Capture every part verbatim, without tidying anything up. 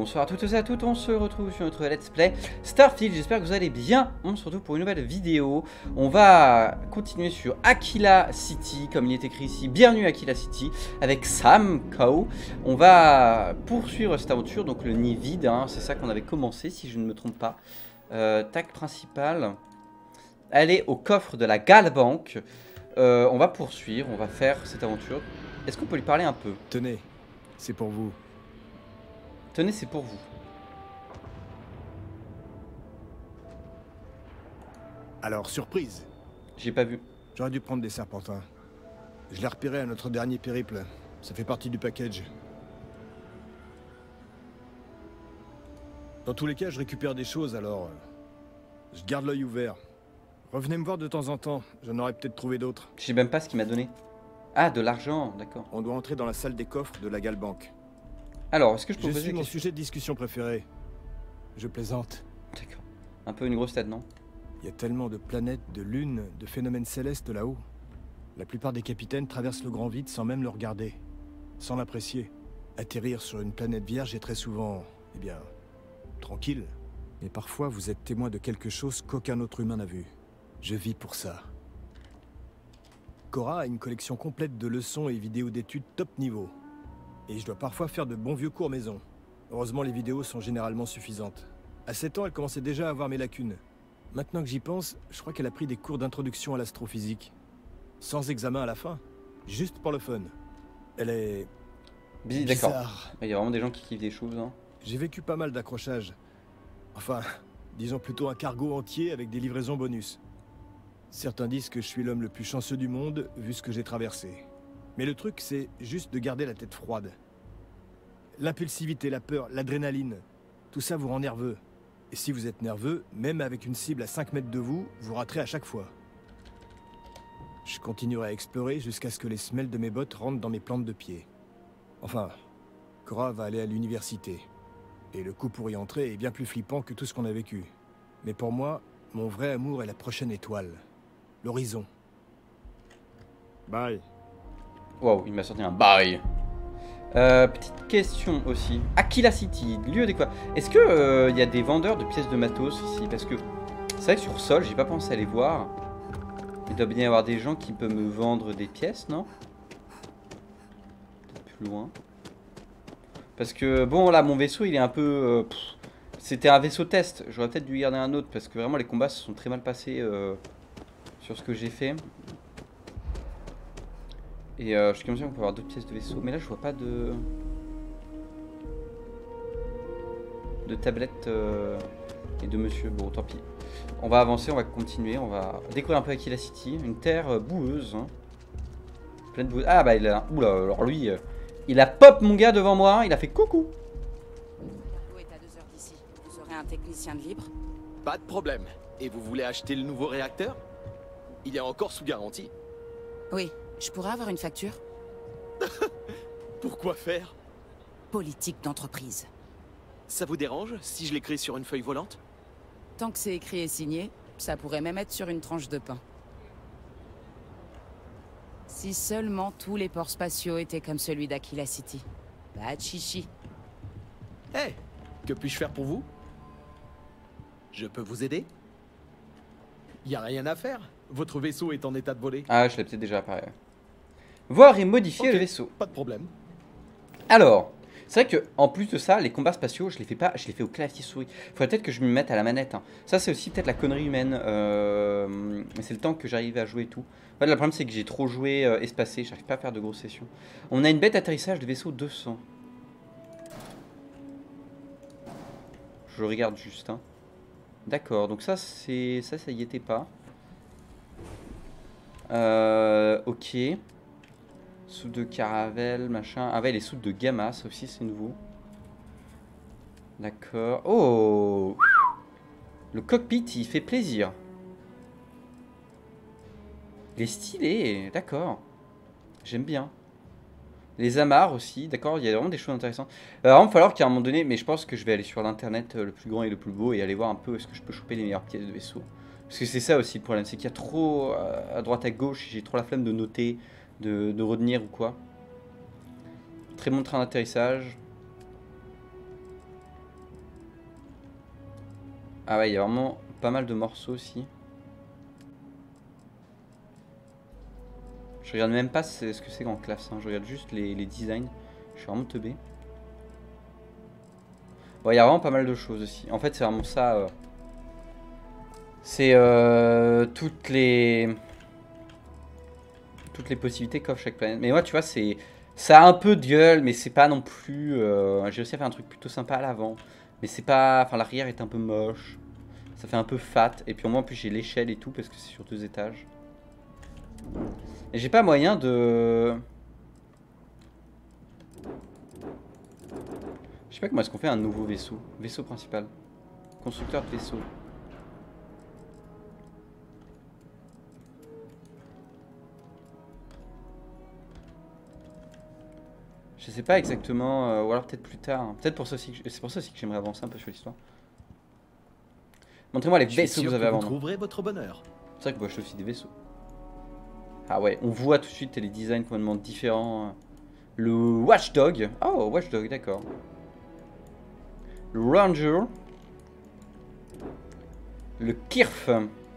bonsoir à toutes et à toutes, on se retrouve sur notre Let's Play Starfield, j'espère que vous allez bien, on se retrouve pour une nouvelle vidéo. On va continuer sur Aquila City, comme il est écrit ici, bienvenue à Aquila City, avec Sam Coe. On va poursuivre cette aventure, donc le nid vide, hein, c'est ça qu'on avait commencé si je ne me trompe pas. Euh, tac principal, aller au coffre de la Galbank. Euh, on va poursuivre, on va faire cette aventure. Est-ce qu'on peut lui parler un peu? Tenez, c'est pour vous. Tenez, c'est pour vous. Alors, surprise. J'ai pas vu. J'aurais dû prendre des serpentins. Je l'ai repéré à notre dernier périple. Ça fait partie du package. Dans tous les cas, je récupère des choses, alors... Je garde l'œil ouvert. Revenez me voir de temps en temps. J'en aurais peut-être trouvé d'autres. Je sais même pas ce qu'il m'a donné. Ah, de l'argent, d'accord. On doit entrer dans la salle des coffres de la Galbank. Alors, est-ce que je peux Je poser suis des mon questions? sujet de discussion préféré. Je plaisante. D'accord. Un peu une grosse tête, non? Il y a tellement de planètes, de lunes, de phénomènes célestes là-haut. La plupart des capitaines traversent le grand vide sans même le regarder, sans l'apprécier. Atterrir sur une planète vierge est très souvent, eh bien, tranquille. Mais parfois, vous êtes témoin de quelque chose qu'aucun autre humain n'a vu. Je vis pour ça. Cora a une collection complète de leçons et vidéos d'études top niveau. Et je dois parfois faire de bons vieux cours maison. Heureusement, les vidéos sont généralement suffisantes. À sept ans, elle commençait déjà à avoir mes lacunes. Maintenant que j'y pense, je crois qu'elle a pris des cours d'introduction à l'astrophysique. Sans examen à la fin. Juste pour le fun. Elle est... Bi- D'accord. bizarre. Il y a vraiment des gens qui kiffent des choses, hein. J'ai vécu pas mal d'accrochages. Enfin, disons plutôt un cargo entier avec des livraisons bonus. Certains disent que je suis l'homme le plus chanceux du monde, vu ce que j'ai traversé. Mais le truc, c'est juste de garder la tête froide. L'impulsivité, la peur, l'adrénaline, tout ça vous rend nerveux. Et si vous êtes nerveux, même avec une cible à cinq mètres de vous, vous raterez à chaque fois. Je continuerai à explorer jusqu'à ce que les semelles de mes bottes rentrent dans mes plantes de pied. Enfin, Cora va aller à l'université. Et le coup pour y entrer est bien plus flippant que tout ce qu'on a vécu. Mais pour moi, mon vrai amour est la prochaine étoile. L'horizon. Bye. Waouh, il m'a sorti un bail. Euh, petite question aussi. Aquila City, lieu des quoi? Est-ce que euh, il y a des vendeurs de pièces de matos ici? Parce que c'est vrai que sur Sol, j'ai pas pensé à les voir. Il doit bien y avoir des gens qui peuvent me vendre des pièces, non? Peut-être plus loin. Parce que bon, là, mon vaisseau, il est un peu. Euh, C'était un vaisseau test. J'aurais peut-être dû garder un autre parce que vraiment les combats se sont très mal passés euh, sur ce que j'ai fait. Et euh, je suis comme ça qu'on peut avoir d'autres pièces de vaisseau. Mais là je vois pas de... De tablette euh, et de monsieur. Bon tant pis. On va avancer, on va continuer. On va découvrir un peu Aquila City. Une terre euh, boueuse. Hein. Pleine de boueuse. Ah bah il a... Oula, alors lui... Euh, il a pop mon gars devant moi. Il a fait coucou. L'eau est à deux heures d'ici. Vous aurez un technicien de libre? Pas de problème. Et vous voulez acheter le nouveau réacteur? Il est encore sous garantie. Oui. Je pourrais avoir une facture? Pourquoi faire? Politique d'entreprise. Ça vous dérange si je l'écris sur une feuille volante? Tant que c'est écrit et signé, ça pourrait même être sur une tranche de pain. Si seulement tous les ports spatiaux étaient comme celui d'Aquila City. Pas de chichi. Hé, hey, que puis-je faire pour vous? Je peux vous aider? Y a rien à faire. Votre vaisseau est en état de voler. Ah je l'ai peut-être déjà apparaît. Voir et modifier Okay, le vaisseau. Pas de problème. Alors, c'est vrai que en plus de ça, les combats spatiaux, je les fais pas, je les fais au clavier souris. Faudrait peut-être que je me mette à la manette. Hein. Ça, c'est aussi peut-être la connerie humaine. Euh... Mais c'est le temps que j'arrive à jouer et tout. En fait, le problème, c'est que j'ai trop joué euh, espacé. J'arrive pas à faire de grosses sessions. On a une bête d'atterrissage de vaisseau deux cents. Je regarde juste. Hein. D'accord. Donc ça, c'est ça, ça y était pas. Euh... Ok. Soupe de caravelle, machin. Ah ouais, les soupes de gamma, ça aussi c'est nouveau. D'accord. Oh! Le cockpit, il fait plaisir. Il est stylé, d'accord. J'aime bien. Les amarres aussi, d'accord, il y a vraiment des choses intéressantes. Euh, alors, il va falloir qu'à un moment donné, mais je pense que je vais aller sur l'internet le plus grand et le plus beau et aller voir un peu est-ce que je peux choper les meilleures pièces de vaisseau. Parce que c'est ça aussi le problème, c'est qu'il y a trop euh, à droite à gauche, j'ai trop la flemme de noter. De, de retenir ou quoi. Très bon train d'atterrissage. Ah ouais, il y a vraiment pas mal de morceaux aussi. Je regarde même pas ce que c'est en classe, hein. Je regarde juste les, les designs. Je suis vraiment teubé. Bon, il y a vraiment pas mal de choses aussi. En fait, c'est vraiment ça. Euh... C'est euh, toutes les toutes les possibilités qu'offre chaque planète. Mais moi, tu vois, c'est ça a un peu de gueule, mais c'est pas non plus. Euh... J'ai réussi à faire un truc plutôt sympa à l'avant, mais c'est pas. Enfin, l'arrière est un peu moche. Ça fait un peu fat. Et puis au moins, en plus, j'ai l'échelle et tout parce que c'est sur deux étages. Et j'ai pas moyen de... Je sais pas comment est-ce qu'on fait un nouveau vaisseau. Vaisseau principal. Constructeur de vaisseau. Je sais pas exactement, euh, ou alors peut-être plus tard. Hein. Peut-être pour ça aussi que c'est pour ça aussi que j'aimerais avancer un peu sur l'histoire. Montrez-moi les vaisseaux que vous avez à vendre. Vous trouverez votre bonheur. C'est vrai que moi je fais aussi des vaisseaux. Ah ouais, on voit tout de suite les designs complètement différents. Le Watchdog. Oh, Watchdog, d'accord. Le Ranger. Le Kirf.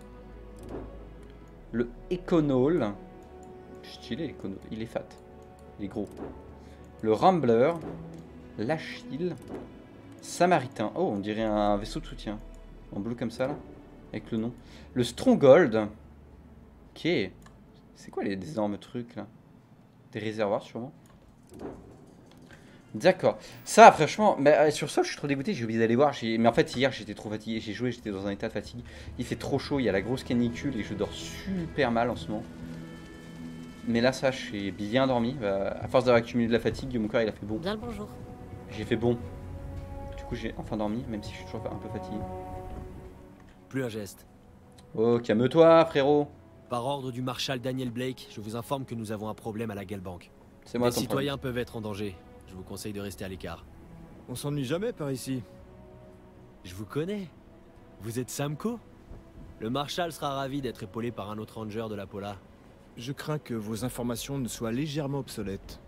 Le Econol. Stylé, l'Econol. Il est fat. Il est gros. Le Rambler. L'Achille. Samaritain. Oh, on dirait un vaisseau de soutien. En bleu comme ça, là. Avec le nom. Le Stronghold. Ok. C'est quoi les énormes trucs là? Des réservoirs sûrement. D'accord. Ça franchement, mais sur ça je suis trop dégoûté, j'ai oublié d'aller voir. Mais en fait hier j'étais trop fatigué, j'ai joué, j'étais dans un état de fatigue. Il fait trop chaud, il y a la grosse canicule et je dors super mal en ce moment. Mais là ça, j'ai bien dormi. Bah, à force d'avoir accumulé de la fatigue, mon corps il a fait bon. Bien le bonjour. J'ai fait bon. Du coup j'ai enfin dormi, même si je suis toujours un peu fatigué. Plus un geste. Oh, calme-toi frérot. Par ordre du marshal Daniel Blake, je vous informe que nous avons un problème à la Galbank. C'est moi. Les citoyens peuvent être en danger. Je vous conseille de rester à l'écart. On s'ennuie jamais par ici. Je vous connais. Vous êtes Samco? Le marshal sera ravi d'être épaulé par un autre ranger de la Pola. Je crains que vos informations ne soient légèrement obsolètes.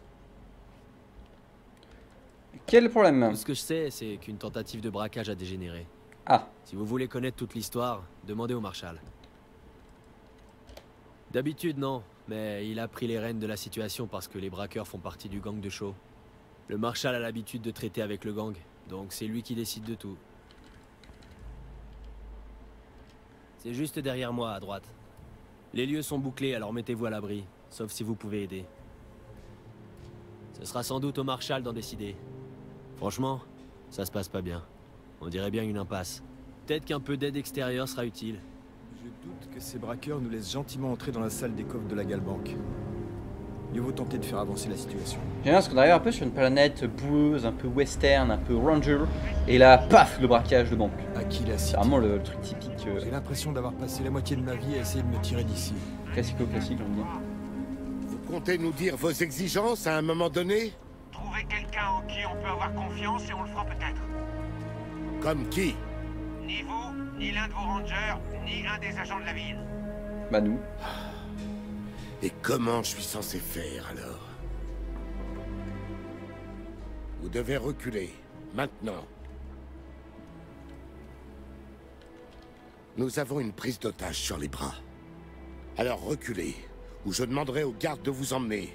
Quel problème? Tout ce que je sais, c'est qu'une tentative de braquage a dégénéré. Ah. Si vous voulez connaître toute l'histoire, demandez au marshal. D'habitude, non, mais il a pris les rênes de la situation parce que les braqueurs font partie du gang de Shaw. Le marshal a l'habitude de traiter avec le gang, donc c'est lui qui décide de tout. C'est juste derrière moi, à droite. Les lieux sont bouclés, alors mettez-vous à l'abri, sauf si vous pouvez aider. Ce sera sans doute au marshal d'en décider. Franchement, ça se passe pas bien. On dirait bien une impasse. Peut-être qu'un peu d'aide extérieure sera utile. Je doute que ces braqueurs nous laissent gentiment entrer dans la salle des coffres de la Galbank. Mieux vaut tenter de faire avancer la situation. J'aime bien parce qu'on arrive un peu sur une planète boueuse, un peu western, un peu ranger, et là, paf, le braquage de banque. Aquila City. C'est vraiment le, le truc typique. Euh, J'ai l'impression d'avoir passé la moitié de ma vie à essayer de me tirer d'ici. Classico-classique, on dit. Vous comptez nous dire vos exigences à un moment donné? Trouvez quelqu'un en qui on peut avoir confiance et on le fera peut-être. Comme qui? Ni vous, ni l'un de vos rangers, ni un des agents de la ville. Bah nous. Et comment je suis censé faire alors? Vous devez reculer, maintenant. Nous avons une prise d'otage sur les bras. Alors reculez, ou je demanderai aux gardes de vous emmener.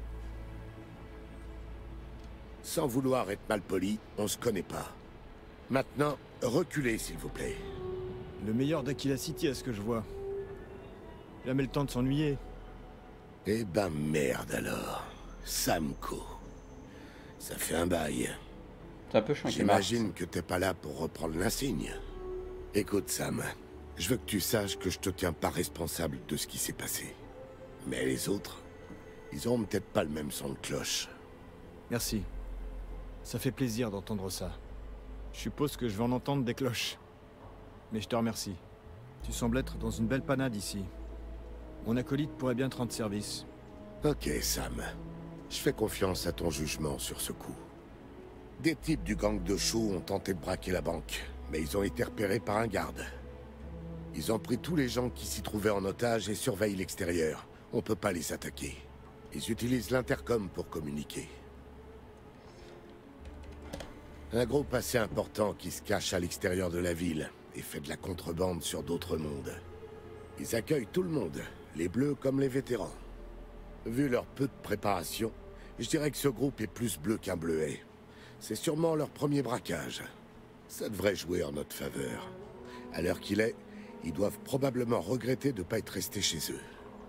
Sans vouloir être mal poli, on se connaît pas. Maintenant, reculez s'il vous plaît. Le meilleur d'Aquila City à ce que je vois. Jamais le temps de s'ennuyer. Eh ben merde alors. Samco. Ça fait un bail. C'est un peu chiant. J'imagine que t'es pas là pour reprendre l'insigne. Écoute Sam, je veux que tu saches que je te tiens pas responsable de ce qui s'est passé. Mais les autres, ils ont peut-être pas le même son de cloche. Merci. Ça fait plaisir d'entendre ça. Je suppose que je vais en entendre des cloches. Mais je te remercie. Tu sembles être dans une belle panade ici. Mon acolyte pourrait bien te rendre service. Ok Sam, je fais confiance à ton jugement sur ce coup. Des types du gang de Shaw ont tenté de braquer la banque, mais ils ont été repérés par un garde. Ils ont pris tous les gens qui s'y trouvaient en otage et surveillent l'extérieur. On peut pas les attaquer. Ils utilisent l'intercom pour communiquer. Un groupe assez important qui se cache à l'extérieur de la ville et fait de la contrebande sur d'autres mondes. Ils accueillent tout le monde, les bleus comme les vétérans. Vu leur peu de préparation, je dirais que ce groupe est plus bleu qu'un bleuet. C'est sûrement leur premier braquage. Ça devrait jouer en notre faveur. À l'heure qu'il est, ils doivent probablement regretter de ne pas être restés chez eux.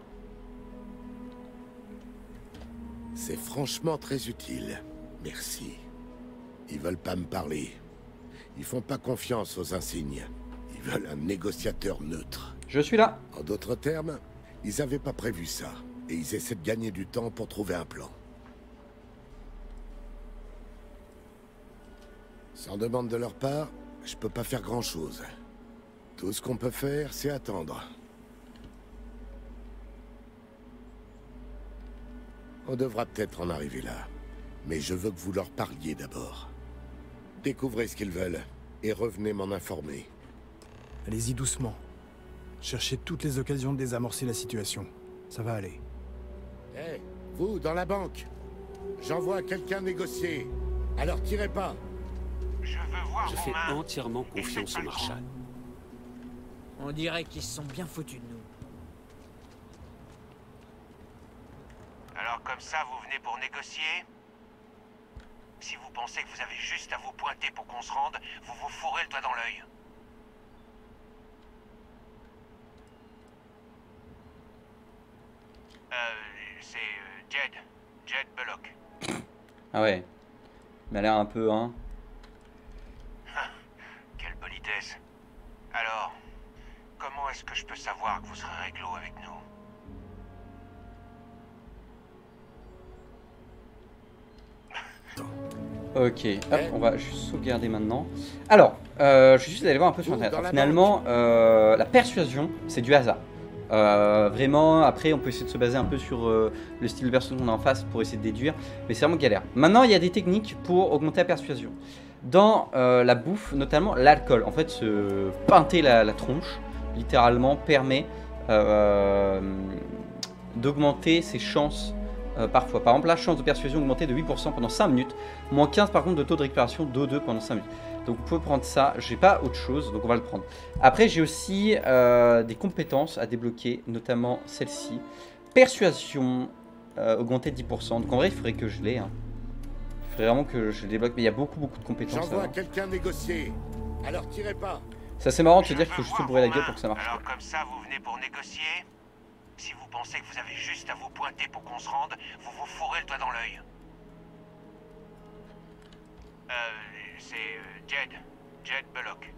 C'est franchement très utile. Merci. Ils veulent pas me parler. Ils font pas confiance aux insignes. Ils veulent un négociateur neutre. Je suis là. En d'autres termes, ils avaient pas prévu ça. Et ils essaient de gagner du temps pour trouver un plan. Sans demande de leur part, je peux pas faire grand-chose. Tout ce qu'on peut faire, c'est attendre. On devra peut-être en arriver là. Mais je veux que vous leur parliez d'abord. Découvrez ce qu'ils veulent et revenez m'en informer. Allez-y doucement. Cherchez toutes les occasions de désamorcer la situation. Ça va aller. Hé, hey, vous, dans la banque. J'envoie quelqu'un négocier. Alors tirez pas. Je veux voir Je vos fais mains. entièrement Et confiance faites au pas le Marshal. On dirait qu'ils se sont bien foutus de nous. Alors comme ça, vous venez pour négocier? Si vous pensez que vous avez juste à vous pointer pour qu'on se rende, vous vous fourrez le doigt dans l'œil. Euh, c'est euh, Jed. Jed Bullock. Ah ouais. Il m'a l'air un peu, hein. Quelle politesse. Alors, comment est-ce que je peux savoir que vous serez réglo avec nous? Ok, hop, on va juste sauvegarder maintenant. Alors, euh, je suis juste allé voir un peu sur Ouh, internet. dans Alors, la finalement, euh, la persuasion, c'est du hasard. Euh, vraiment, après, on peut essayer de se baser un peu sur euh, le style de personne qu'on a en face pour essayer de déduire, mais c'est vraiment galère. Maintenant, il y a des techniques pour augmenter la persuasion. Dans euh, la bouffe, notamment l'alcool. En fait, se pinter la, la tronche, littéralement, permet euh, d'augmenter ses chances. Euh, parfois. Par exemple, la chance de persuasion augmentée de huit pour cent pendant cinq minutes, moins quinze par contre de taux de récupération d'O deux pendant cinq minutes. Donc vous pouvez prendre ça, j'ai pas autre chose, donc on va le prendre. Après j'ai aussi euh, des compétences à débloquer, notamment celle-ci. Persuasion euh, augmentée de dix pour cent, donc en vrai il faudrait que je l'ai. Hein. Il faudrait vraiment que je le débloque, mais il y a beaucoup beaucoup de compétences. J'envoie quelqu'un négocier. Alors tirez pas. Ça c'est marrant de se Je dire qu'il faut veux juste se voir bourrer la vos gueule mains. pour que ça marche. Alors comme ça, vous venez pour négocier? Si vous pensez que vous avez juste à vous pointer pour qu'on se rende, vous vous fourrez le doigt dans l'œil. Euh, c'est euh, Jed. Jed Bullock.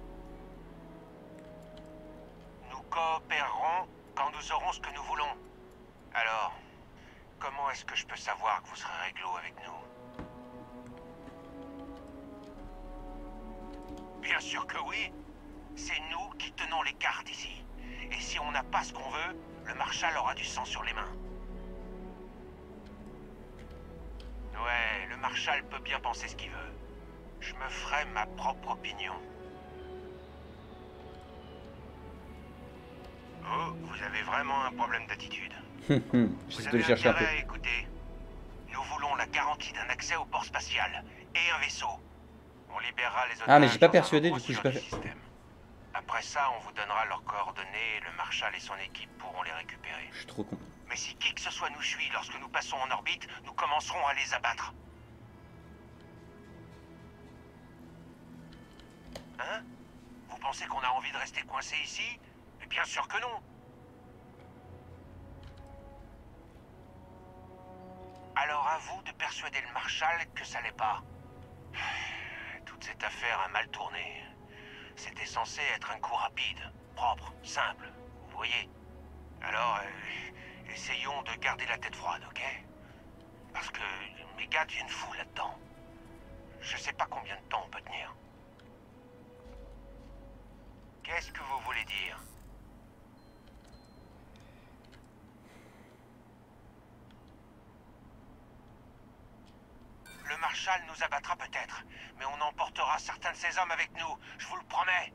Nous coopérerons quand nous aurons ce que nous voulons. Alors, comment est-ce que je peux savoir que vous serez réglo avec nous? Bien sûr que oui. C'est nous qui tenons les cartes ici. Et si on n'a pas ce qu'on veut, le Marshal aura du sang sur les mains. Ouais, le Marshal peut bien penser ce qu'il veut. Je me ferai ma propre opinion. Oh, vous avez vraiment un problème d'attitude. Vous J'essaie de avez le chercher un peu. intérêt à écouter. Nous voulons la garantie d'un accès au port spatial et un vaisseau. On libérera les otages. Ah, mais j'ai pas dans un persuadé, robot du coup, j'ai sur pas le fait. système. Après ça, on vous donnera leurs coordonnées et le Marshal et son équipe pourront les récupérer. Je suis trop con. Mais si qui que ce soit nous suit lorsque nous passons en orbite, nous commencerons à les abattre. Hein? Vous pensez qu'on a envie de rester coincé ici? Mais bien sûr que non. Alors à vous de persuader le Marshal que ça l'est pas. Toute cette affaire a mal tourné. C'était censé être un coup rapide, propre, simple, vous voyez. Alors, euh, essayons de garder la tête froide, ok? Parce que mes gars deviennent fous là-dedans. Je sais pas combien de temps on peut tenir. Qu'est-ce que vous voulez dire? Le Marshal nous abattra peut-être, mais on emportera certains de ses hommes avec nous, je vous le promets.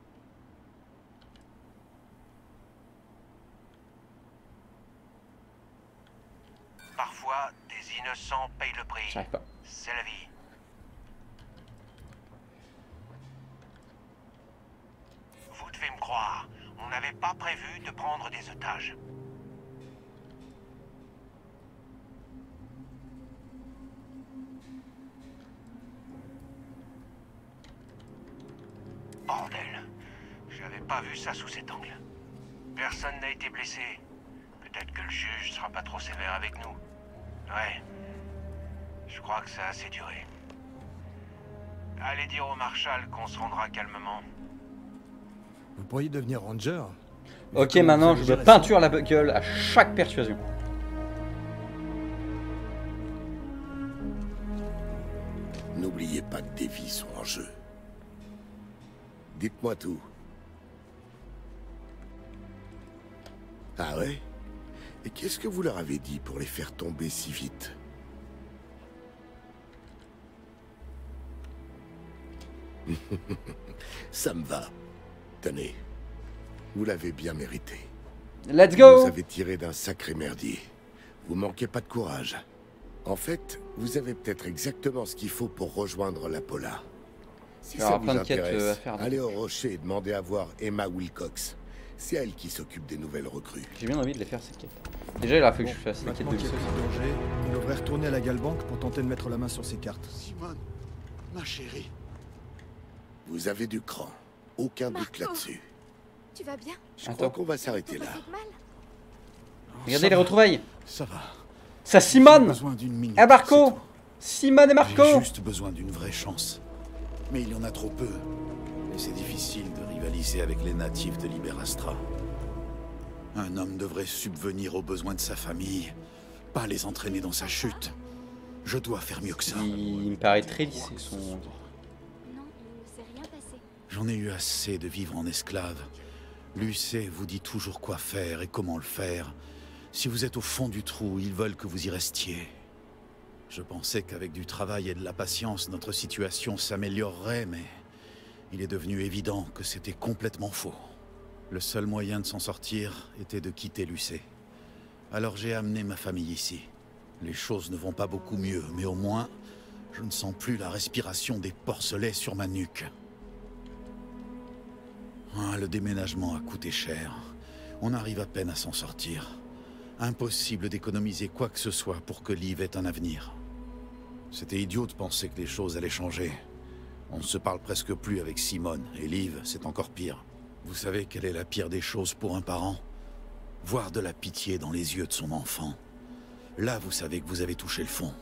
Parfois, des innocents payent le prix. J'arrive pas. C'est la vie. n'avait pas prévu de prendre des otages. Bordel. J'avais pas vu ça sous cet angle. Personne n'a été blessé. Peut-être que le juge sera pas trop sévère avec nous. Ouais. Je crois que ça a assez duré. Allez dire au Marshal qu'on se rendra calmement. Vous pourriez devenir ranger. Ok, maintenant je me peinture la gueule à chaque persuasion. N'oubliez pas que des vies sont en jeu. Dites-moi tout. Ah ouais? Et qu'est-ce que vous leur avez dit pour les faire tomber si vite? Ça me va. Tenez. Vous l'avez bien mérité. Let's go! Vous avez tiré d'un sacré merdier. Vous manquez pas de courage. En fait, vous avez peut-être exactement ce qu'il faut pour rejoindre la Pola. Si ça vous intéresse, allez au rocher et demandez à voir Emma Wilcox. C'est elle qui s'occupe des nouvelles recrues. J'ai bien envie de les faire ces quêtes. Déjà, il a fallu bon, que je fasse les quêtes de danger, on devrait retourner à la Galbank pour tenter de mettre la main sur ces cartes. Simone, ma chérie. Vous avez du cran. Aucun Marco, doute là-dessus. Tu vas bien? Je Attends. crois qu'on va s'arrêter là. Regardez les retrouvailles. Ça va. Ça Simone. Minute, et Marco. Simone et Marco. J'ai juste besoin d'une vraie chance. Mais il y en a trop peu. Et c'est difficile de rivaliser avec les natifs de Liberastra. Un homme devrait subvenir aux besoins de sa famille, pas les entraîner dans sa chute. Je dois faire mieux que ça. Il, il me paraît très lissé son... Non, il ne s'est rien passé. J'en ai eu assez de vivre en esclave. Lucé vous dit toujours quoi faire et comment le faire. Si vous êtes au fond du trou, ils veulent que vous y restiez. Je pensais qu'avec du travail et de la patience, notre situation s'améliorerait, mais il est devenu évident que c'était complètement faux. Le seul moyen de s'en sortir était de quitter Lucé. Alors j'ai amené ma famille ici. Les choses ne vont pas beaucoup mieux, mais au moins, je ne sens plus la respiration des porcelets sur ma nuque. Ah, le déménagement a coûté cher. On arrive à peine à s'en sortir. Impossible d'économiser quoi que ce soit pour que Liv ait un avenir. C'était idiot de penser que les choses allaient changer. On ne se parle presque plus avec Simone, et Liv, c'est encore pire. Vous savez quelle est la pire des choses pour un parent? Voir de la pitié dans les yeux de son enfant. Là, vous savez que vous avez touché le fond.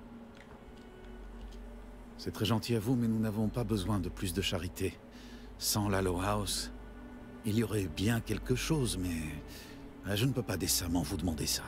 C'est très gentil à vous, mais nous n'avons pas besoin de plus de charité. Sans l'Halo House, il y aurait bien quelque chose, mais je ne peux pas décemment vous demander ça.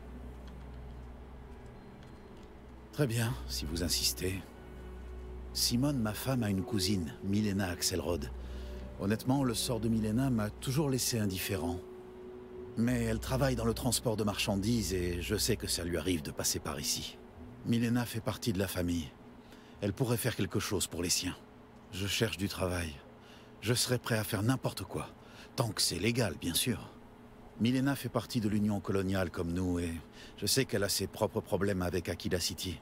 Très bien, si vous insistez. Simone, ma femme, a une cousine, Milena Axelrod. Honnêtement, le sort de Milena m'a toujours laissé indifférent. Mais elle travaille dans le transport de marchandises et je sais que ça lui arrive de passer par ici. Milena fait partie de la famille. Elle pourrait faire quelque chose pour les siens. Je cherche du travail. Je serais prêt à faire n'importe quoi. Tant que c'est légal, bien sûr. Milena fait partie de l'Union coloniale comme nous et je sais qu'elle a ses propres problèmes avec Aquila City.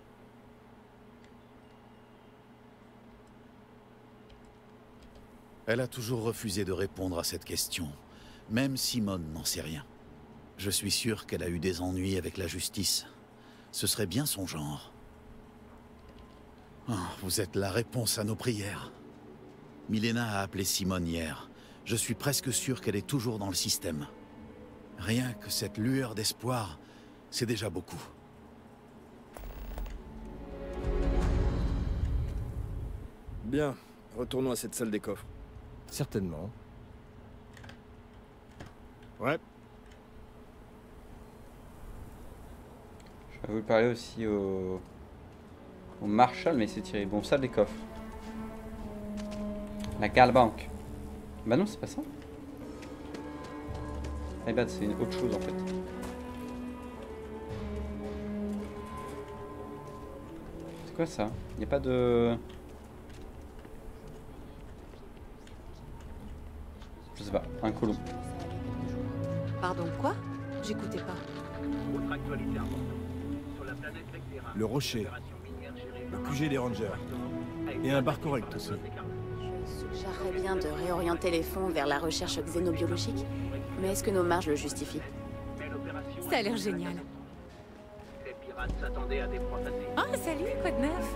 Elle a toujours refusé de répondre à cette question. Même Simone n'en sait rien. Je suis sûr qu'elle a eu des ennuis avec la justice. Ce serait bien son genre. Oh, vous êtes la réponse à nos prières. Milena a appelé Simone hier. Je suis presque sûr qu'elle est toujours dans le système. Rien que cette lueur d'espoir, c'est déjà beaucoup. Bien, retournons à cette salle des coffres. Certainement. Ouais. Je vais vous parler aussi au, au Marshal, mais c'est tiré. Bon, salle des coffres. La Galbank. Bah non, c'est pas ça. Eh ben, c'est une autre chose en fait. C'est quoi ça? Il n'y a pas de... Je sais pas, un colon. Pardon, quoi? J'écoutais pas. Le rocher. Le Q G des rangers. Et un bar correct aussi. Je J'aimerais bien de réorienter les fonds vers la recherche xénobiologique, mais est-ce que nos marges le justifient? Ça a l'air génial. Oh, salut, quoi de neuf?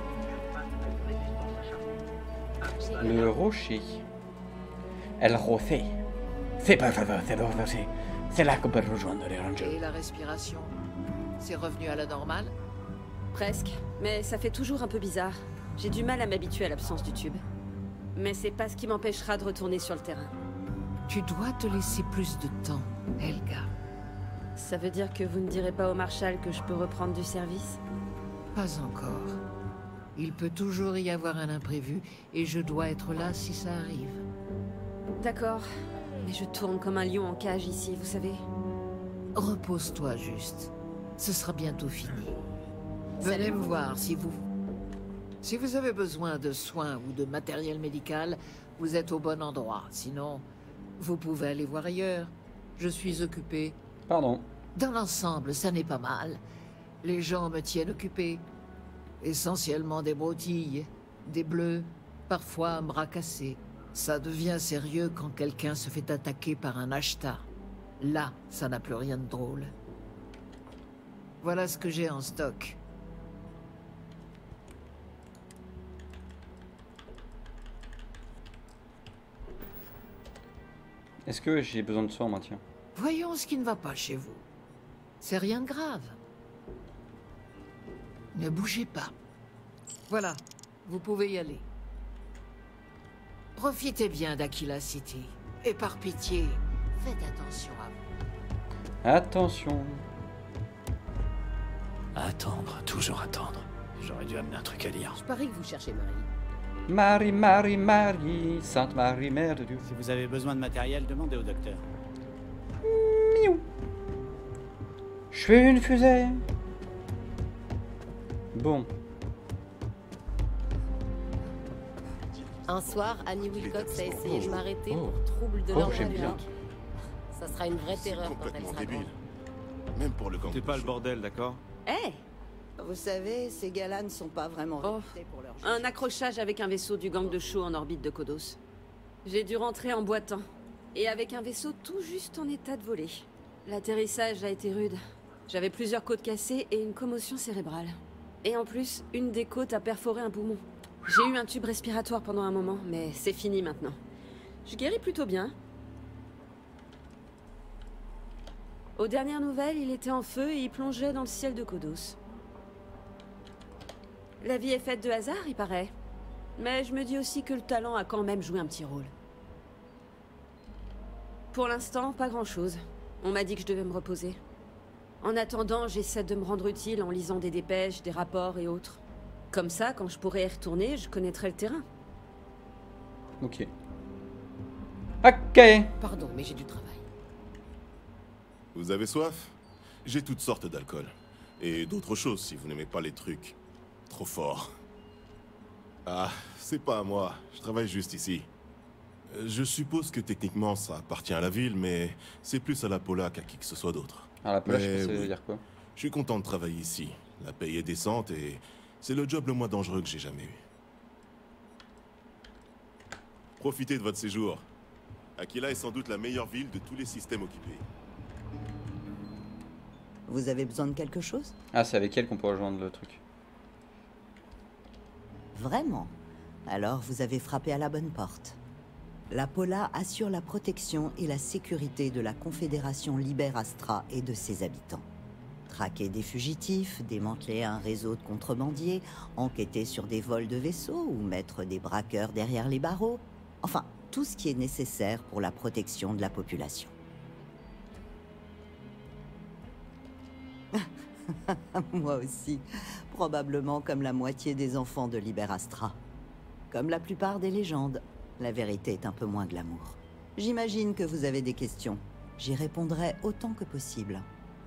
Le rocher. El rocher. C'est pas ça, c'est le rocher. C'est là qu'on peut rejoindre les rangers. Et la respiration, c'est revenu à la normale? Presque, mais ça fait toujours un peu bizarre. J'ai du mal à m'habituer à l'absence du tube. Mais c'est pas ce qui m'empêchera de retourner sur le terrain. Tu dois te laisser plus de temps, Helga. Ça veut dire que vous ne direz pas au Marshal que je peux reprendre du service? Pas encore. Il peut toujours y avoir un imprévu, et je dois être là si ça arrive. D'accord, mais je tourne comme un lion en cage ici, vous savez. Repose-toi juste. Ce sera bientôt fini. Venez me voir si vous... Si vous avez besoin de soins ou de matériel médical, vous êtes au bon endroit. Sinon, vous pouvez aller voir ailleurs. Je suis occupé. Pardon. Dans l'ensemble, ça n'est pas mal. Les gens me tiennent occupé. Essentiellement des broutilles, des bleus, parfois un bras cassé. Ça devient sérieux quand quelqu'un se fait attaquer par un Ashtar. Là, ça n'a plus rien de drôle. Voilà ce que j'ai en stock. Est-ce que j'ai besoin de soins, maintien? Voyons ce qui ne va pas chez vous. C'est rien de grave. Ne bougez pas. Voilà, vous pouvez y aller. Profitez bien d'Aquila City. Et par pitié, faites attention à vous. Attention. Attendre, toujours attendre. J'aurais dû amener un truc à lire. Je parie que vous cherchez Marie. Marie, Marie, Marie, Sainte Marie, Mère de Dieu. Si vous avez besoin de matériel, demandez au docteur. Miou. Je fais une fusée. Bon. Un soir, Annie Wilcox a essayé de m'arrêter Oh. pour trouble de Oh, l'ordre j'aime public. bien. Ça sera une vraie C'est terreur quand elle complètement sera débile. grande. Même pour le gang. T'es pas le bordel, d'accord? Eh, Vous savez, ces gars-là ne sont pas vraiment Oh. réputés pour leur jeu. un accrochage avec un vaisseau du gang de Shaw en orbite de Kodos. J'ai dû rentrer en boitant. Et avec un vaisseau tout juste en état de voler. L'atterrissage a été rude. J'avais plusieurs côtes cassées et une commotion cérébrale. Et en plus, une des côtes a perforé un poumon. J'ai eu un tube respiratoire pendant un moment, mais c'est fini maintenant. Je guéris plutôt bien. Aux dernières nouvelles, il était en feu et il plongeait dans le ciel de Kodos. La vie est faite de hasard, il paraît. Mais je me dis aussi que le talent a quand même joué un petit rôle. Pour l'instant, pas grand-chose. On m'a dit que je devais me reposer. En attendant, j'essaie de me rendre utile en lisant des dépêches, des rapports et autres. Comme ça, quand je pourrai y retourner, je connaîtrai le terrain. Ok. Ok. Pardon, mais j'ai du travail. Vous avez soif? J'ai toutes sortes d'alcool. Et d'autres choses si vous n'aimez pas les trucs trop forts. Ah, c'est pas à moi. Je travaille juste ici. Euh, Je suppose que techniquement ça appartient à la ville, mais c'est plus à la Pola qu'à qui que ce soit d'autre. Ah, la Pola, je Mais pensais oui. dire quoi? Je suis content de travailler ici. La paye est décente et c'est le job le moins dangereux que j'ai jamais eu. Profitez de votre séjour. Aquila est sans doute la meilleure ville de tous les systèmes occupés. Vous avez besoin de quelque chose? Ah, c'est avec elle qu'on peut rejoindre le truc. Vraiment? Alors vous avez frappé à la bonne porte. La Pola assure la protection et la sécurité de la Confédération Liber Astra et de ses habitants. Traquer des fugitifs, démanteler un réseau de contrebandiers, enquêter sur des vols de vaisseaux ou mettre des braqueurs derrière les barreaux. Enfin, tout ce qui est nécessaire pour la protection de la population. Moi aussi, probablement comme la moitié des enfants de Liber Astra. Comme la plupart des légendes, la vérité est un peu moins glamour. J'imagine que vous avez des questions. J'y répondrai autant que possible.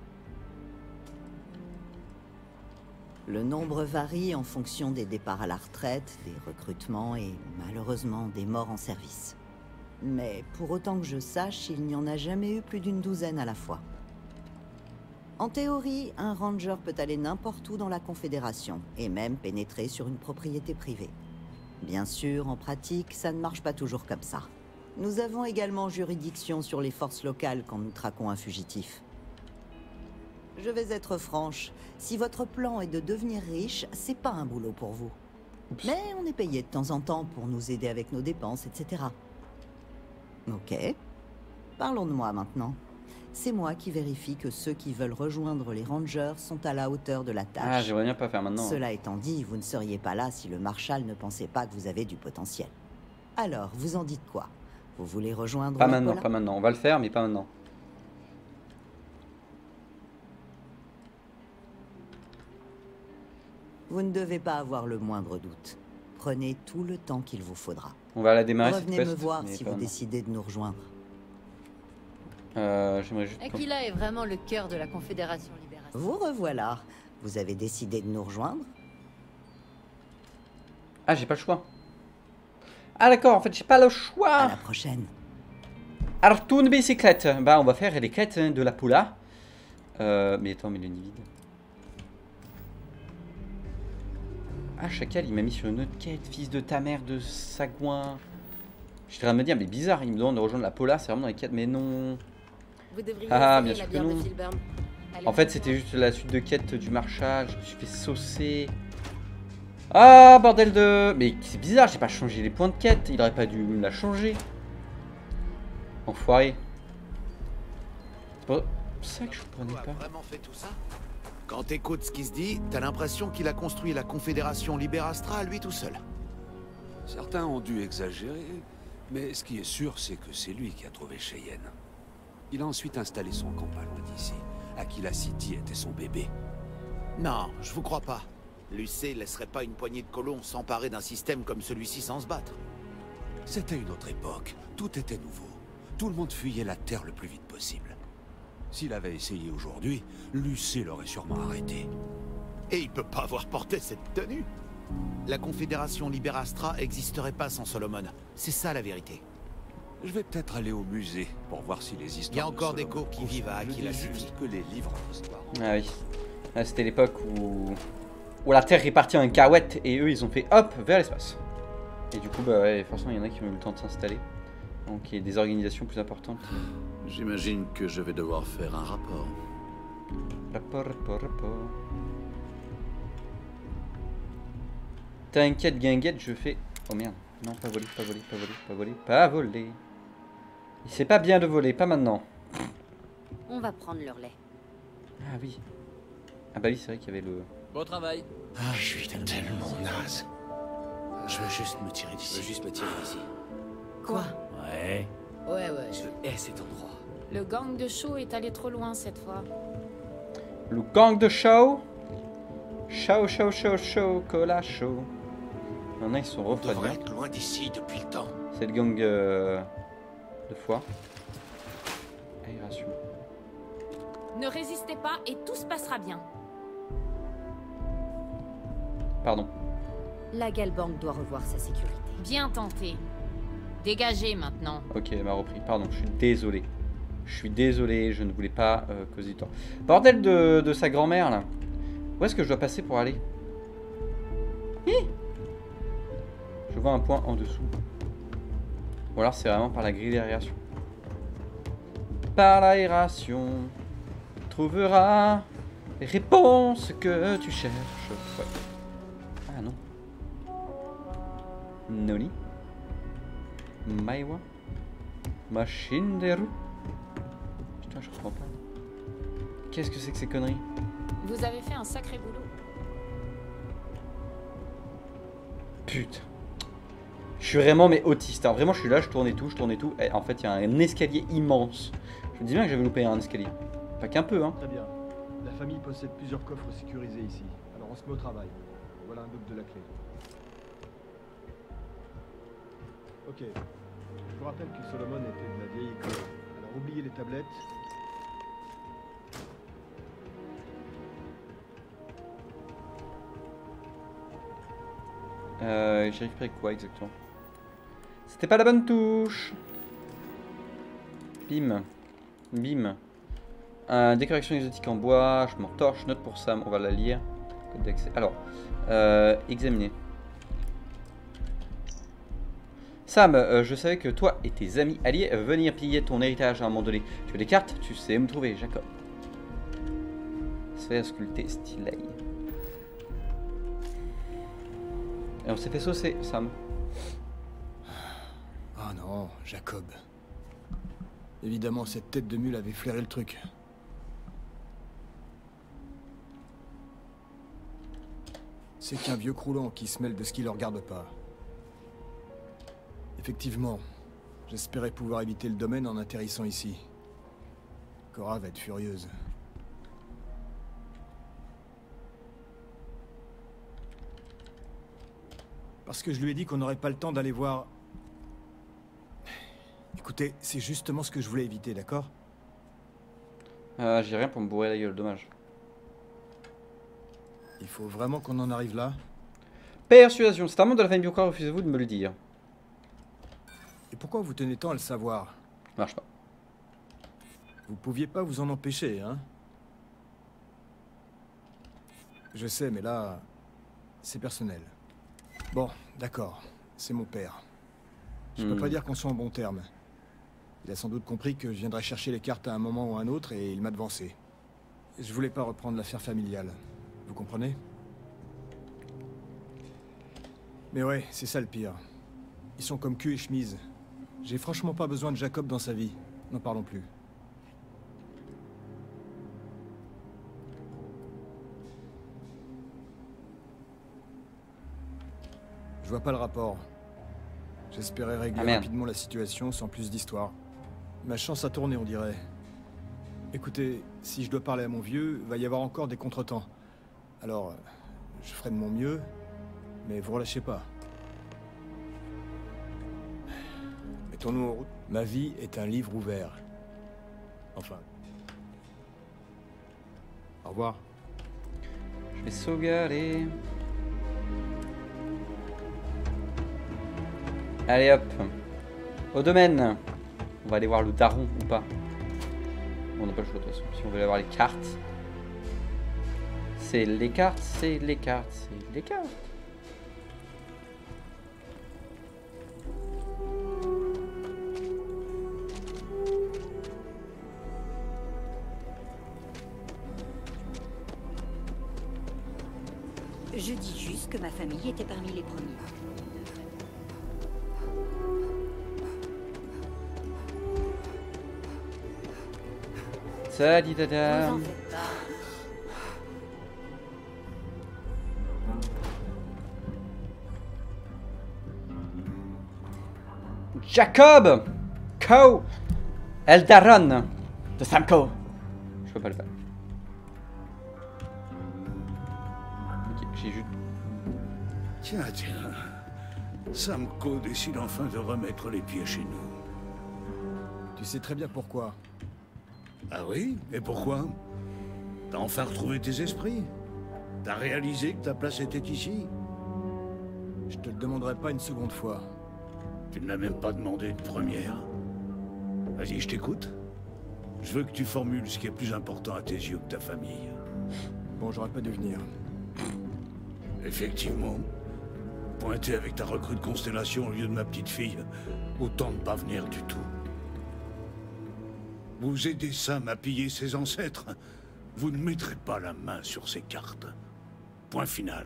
Le nombre varie en fonction des départs à la retraite, des recrutements et malheureusement des morts en service. Mais pour autant que je sache, il n'y en a jamais eu plus d'une douzaine à la fois. En théorie, un ranger peut aller n'importe où dans la Confédération et même pénétrer sur une propriété privée. Bien sûr, en pratique, ça ne marche pas toujours comme ça. Nous avons également juridiction sur les forces locales quand nous traquons un fugitif. Je vais être franche, si votre plan est de devenir riche, c'est pas un boulot pour vous. Mais on est payé de temps en temps pour nous aider avec nos dépenses, et cetera. Ok. Parlons de moi maintenant. C'est moi qui vérifie que ceux qui veulent rejoindre les Rangers sont à la hauteur de la tâche. Ah, j'aimerais bien pas faire maintenant. Cela étant dit, vous ne seriez pas là si le Marshal ne pensait pas que vous avez du potentiel. Alors, vous en dites quoi? Vous voulez rejoindre Pas la maintenant, Pola? pas maintenant. On va le faire, mais pas maintenant. Vous ne devez pas avoir le moindre doute. Prenez tout le temps qu'il vous faudra. On va la démarrer cette Revenez me quest, voir mais si pas vous maintenant. décidez de nous rejoindre. Euh, j'aimerais juste... Aquila est vraiment le cœur de la Confédération Libération. Vous revoilà. Vous avez décidé de nous rejoindre? Ah, j'ai pas le choix. Ah d'accord, en fait, j'ai pas le choix. À la prochaine. Artoon bicyclette. Bah, on va faire les quêtes hein, de la Pola. Euh, mais attends, mais le nid vide. Ah, Chacal, il m'a mis sur une autre quête, fils de ta mère de Sagouin. J'étais en train de me dire, mais bizarre, il me demande de rejoindre la Pola, c'est vraiment dans les quêtes, mais non. Vous devriez Ah, essayer bien la sûr que bière de non. Filburn. Elle est En fait, vraiment c'était juste la suite de quêtes du Marshal, je me suis fait saucer. Ah, bordel de... Mais c'est bizarre, j'ai pas changé les points de quête, il aurait pas dû me la changer. Enfoiré. C'est pour ça que je comprenais pas. Vraiment fait tout ça? Quand t'écoutes ce qui se dit, t'as l'impression qu'il a construit la Confédération Libérastra lui tout seul. Certains ont dû exagérer, mais ce qui est sûr, c'est que c'est lui qui a trouvé Cheyenne. Il a ensuite installé son camp pas loin d'ici. Aquila City était son bébé. Non, je vous crois pas. Lucé laisserait pas une poignée de colons s'emparer d'un système comme celui-ci sans se battre. C'était une autre époque. Tout était nouveau. Tout le monde fuyait la Terre le plus vite possible. S'il avait essayé aujourd'hui, Lucé l'aurait sûrement arrêté. Et il peut pas avoir porté cette tenue. La Confédération Libérastra existerait pas sans Solomon. C'est ça la vérité. Je vais peut-être aller au musée pour voir si les histoires. Il y a encore de des Solomon co qui prouvent. vivent à Je Aquila dis City. juste que les livres d'histoire. Ah oui. Là, c'était l'époque où... où la Terre est partie en cacahuète et eux, ils ont fait hop, vers l'espace. Et du coup, bah ouais, forcément, il y en a qui ont eu le temps de s'installer. Donc, il y a des organisations plus importantes. J'imagine que je vais devoir faire un rapport. Rapport, rapport, rapport. T'inquiète, guinguette, je fais... Oh merde. Non, pas voler, pas voler, pas voler, pas voler, pas voler. C'est pas bien de voler, pas maintenant. On va prendre leur lait. Ah oui. Ah bah oui, c'est vrai qu'il y avait le... Bon travail. Ah, je suis tellement naze. Je veux juste me tirer Je d'ici. veux juste me tirer d'ici. Quoi? Ouais. Ouais, ouais. Je hais cet endroit. Le gang de Shaw est allé trop loin cette fois. Le gang de Shaw. Shaw, Shaw, Shaw, Shaw, Cola, Shaw. Il y en a, ils sont On devrait refroidis. être loin d'ici depuis le temps. C'est le gang euh, de foie. Aération. Ne résistez pas et tout se passera bien. Pardon. La Galbank doit revoir sa sécurité. Bien tenté. Dégagez maintenant. Ok, elle m'a repris. Pardon, je suis désolé. Je suis désolé, je ne voulais pas euh, causer du temps. Bordel de, de sa grand-mère, là. Où est-ce que je dois passer pour aller? Hi Je vois un point en dessous. Ou alors c'est vraiment par la grille d'aération. Par l'aération, trouveras les réponses que tu cherches. Ouais. Ah non. Noni. Maiwa. Machine des roues. Putain, je comprends pas. Qu'est-ce que c'est que ces conneries? Vous avez fait un sacré boulot. Putain. Je suis vraiment mais autiste. Hein. Vraiment, je suis là, je tourne et tout, je tourne et tout. Et en fait, il y a un escalier immense. Je me dis bien que j'avais loupé un escalier. Pas qu'un peu, hein. Très bien. La famille possède plusieurs coffres sécurisés ici. Alors on se met au travail. Voilà un bout de la clé. Ok. Je vous rappelle que Solomon était de la vieille école. Alors oubliez les tablettes. Euh, j'ai récupéré quoi exactement? C'était pas la bonne touche. Bim. Bim. Euh, décoration exotique en bois. Je m'en torche. Note pour Sam. On va la lire. Code d'accès. Alors. Euh, examiner. Sam, euh, je savais que toi et tes amis alliés euh, venir piller ton héritage à un moment donné. Tu as des cartes, tu sais où me trouver, Jacob. Sphère sculptée, stylée. Et on s'est fait saucer, Sam. Ah non, Jacob. Évidemment, cette tête de mule avait flairé le truc. C'est qu'un vieux croulant qui se mêle de ce qui le regarde pas. Effectivement, j'espérais pouvoir éviter le domaine en atterrissant ici. Cora va être furieuse. Parce que je lui ai dit qu'on n'aurait pas le temps d'aller voir... Écoutez, c'est justement ce que je voulais éviter, d'accord? Euh, j'ai rien pour me bourrer la gueule, dommage. Il faut vraiment qu'on en arrive là? Persuasion, c'est un membre de la famille Biocar, refusez-vous de me le dire. Et pourquoi vous tenez tant à le savoir? Marche pas. Vous pouviez pas vous en empêcher, hein? Je sais, mais là, c'est personnel. Bon, d'accord, c'est mon père. Je Hmm. peux pas dire qu'on soit en bon terme. Il a sans doute compris que je viendrais chercher les cartes à un moment ou à un autre et il m'a devancé. Je voulais pas reprendre l'affaire familiale. Vous comprenez? Mais ouais, c'est ça le pire. Ils sont comme cul et chemise. J'ai franchement pas besoin de Jacob dans sa vie. N'en parlons plus. Je vois pas le rapport. J'espérais régler Ah, merde. rapidement la situation sans plus d'histoire. Ma chance a tourné, on dirait. Écoutez, si je dois parler à mon vieux, va y avoir encore des contretemps. Alors, euh, je ferai de mon mieux, mais vous relâchez pas. Mettons-nous en route. Ma vie est un livre ouvert. Enfin. Au revoir. Je vais sauvegarder. Allez hop. Au domaine. On va aller voir le daron ou pas. On n'a pas le choix de toute façon. Si on veut aller voir les cartes. C'est les cartes, c'est les cartes, c'est les cartes. Je dis juste que ma famille était parmi les premiers. Salut dada. Jacob Co Eldaron de Samco. Je peux pas le faire. Ok, j'ai juste... Tiens, tiens. Samco décide enfin de remettre les pieds chez nous. Tu sais très bien pourquoi. Ah oui? Et pourquoi? T'as enfin retrouvé tes esprits? T'as réalisé que ta place était ici? Je te le demanderai pas une seconde fois. Tu ne l'as même pas demandé une première. Vas-y, je t'écoute. Je veux que tu formules ce qui est plus important à tes yeux que ta famille. Bon, j'aurais pas dû venir. Effectivement. Pointer avec ta recrue de constellation au lieu de ma petite fille. Autant ne pas venir du tout. Vous aidez Sam à piller ses ancêtres. Vous ne mettrez pas la main sur ces cartes. Point final.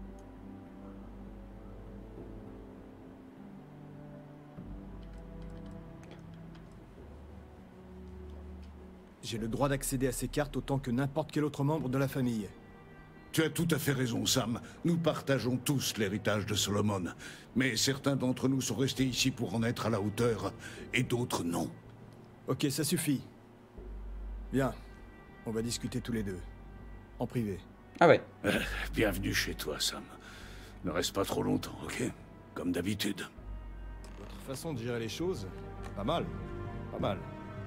J'ai le droit d'accéder à ces cartes autant que n'importe quel autre membre de la famille. Tu as tout à fait raison, Sam. Nous partageons tous l'héritage de Solomon. Mais certains d'entre nous sont restés ici pour en être à la hauteur, et d'autres non. Ok, ça suffit. Bien. On va discuter tous les deux. En privé. Ah ouais. Euh, bienvenue chez toi, Sam. Ne reste pas trop longtemps, ok? Comme d'habitude. Votre façon de gérer les choses, pas mal. Pas mal.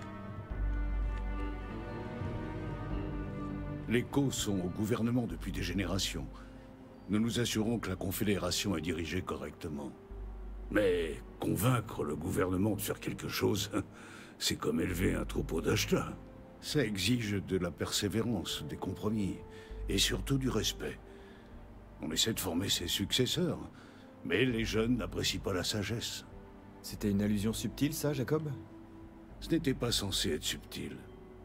Les Caux sont au gouvernement depuis des générations. Nous nous assurons que la Confédération est dirigée correctement. Mais convaincre le gouvernement de faire quelque chose, c'est comme élever un troupeau d'achats. Ça exige de la persévérance, des compromis, et surtout du respect. On essaie de former ses successeurs, mais les jeunes n'apprécient pas la sagesse. C'était une allusion subtile, ça, Jacob? Ce n'était pas censé être subtil.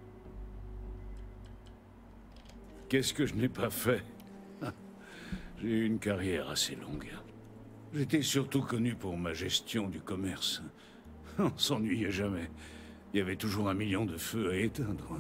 Qu'est-ce que je n'ai pas fait? J'ai eu une carrière assez longue. J'étais surtout connu pour ma gestion du commerce. On s'ennuyait jamais. Il y avait toujours un million de feux à éteindre.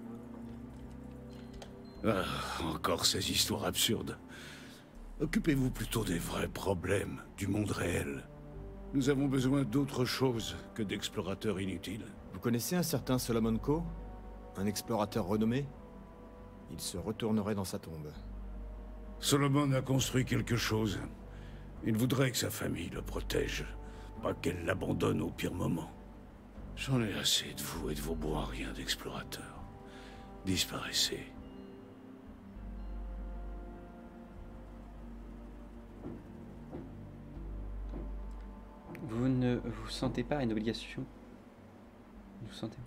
Ah, encore ces histoires absurdes. Occupez-vous plutôt des vrais problèmes, du monde réel. Nous avons besoin d'autre chose que d'explorateurs inutiles. Vous connaissez un certain Solomon Coe? Un explorateur renommé? Il se retournerait dans sa tombe. Solomon a construit quelque chose. Il voudrait que sa famille le protège, pas qu'elle l'abandonne au pire moment. J'en ai assez de vous et de vos bons à rien d'explorateurs. Disparaissez. Vous ne vous sentez pas une obligation? Vous sentez?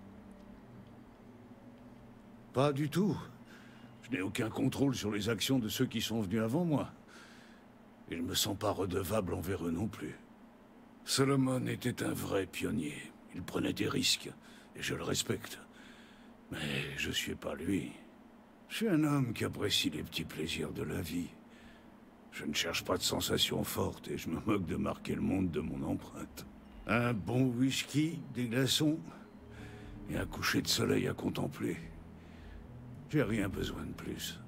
Pas du tout. Je n'ai aucun contrôle sur les actions de ceux qui sont venus avant moi. Et je ne me sens pas redevable envers eux non plus. Solomon était un vrai pionnier. Il prenait des risques, et je le respecte. Mais je suis pas lui. Je suis un homme qui apprécie les petits plaisirs de la vie. Je ne cherche pas de sensations fortes et je me moque de marquer le monde de mon empreinte. Un bon whisky, des glaçons et un coucher de soleil à contempler. J'ai rien besoin de plus.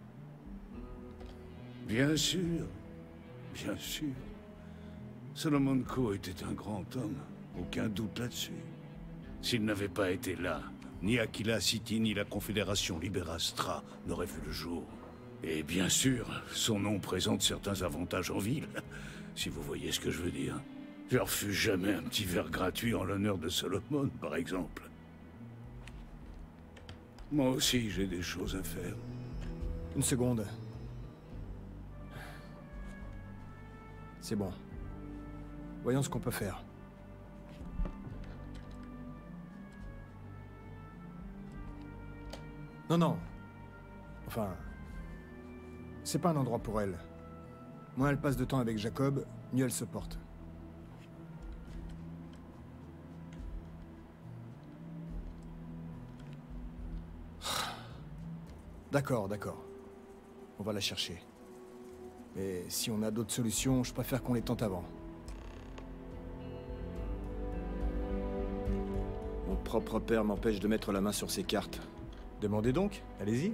Bien sûr, bien sûr. Solomon Coe était un grand homme, aucun doute là-dessus. S'il n'avait pas été là, ni Aquila City ni la Confédération Liberastra n'auraient vu le jour. Et bien sûr, son nom présente certains avantages en ville, si vous voyez ce que je veux dire. Je refuse jamais un petit verre gratuit en l'honneur de Solomon, par exemple. Moi aussi, j'ai des choses à faire. Une seconde. C'est bon. Voyons ce qu'on peut faire. Non, non. Enfin... c'est pas un endroit pour elle. Moins elle passe de temps avec Jacob, mieux elle se porte. D'accord, d'accord. On va la chercher. Mais si on a d'autres solutions, je préfère qu'on les tente avant. Mon propre père m'empêche de mettre la main sur ces cartes. Demandez donc, allez-y.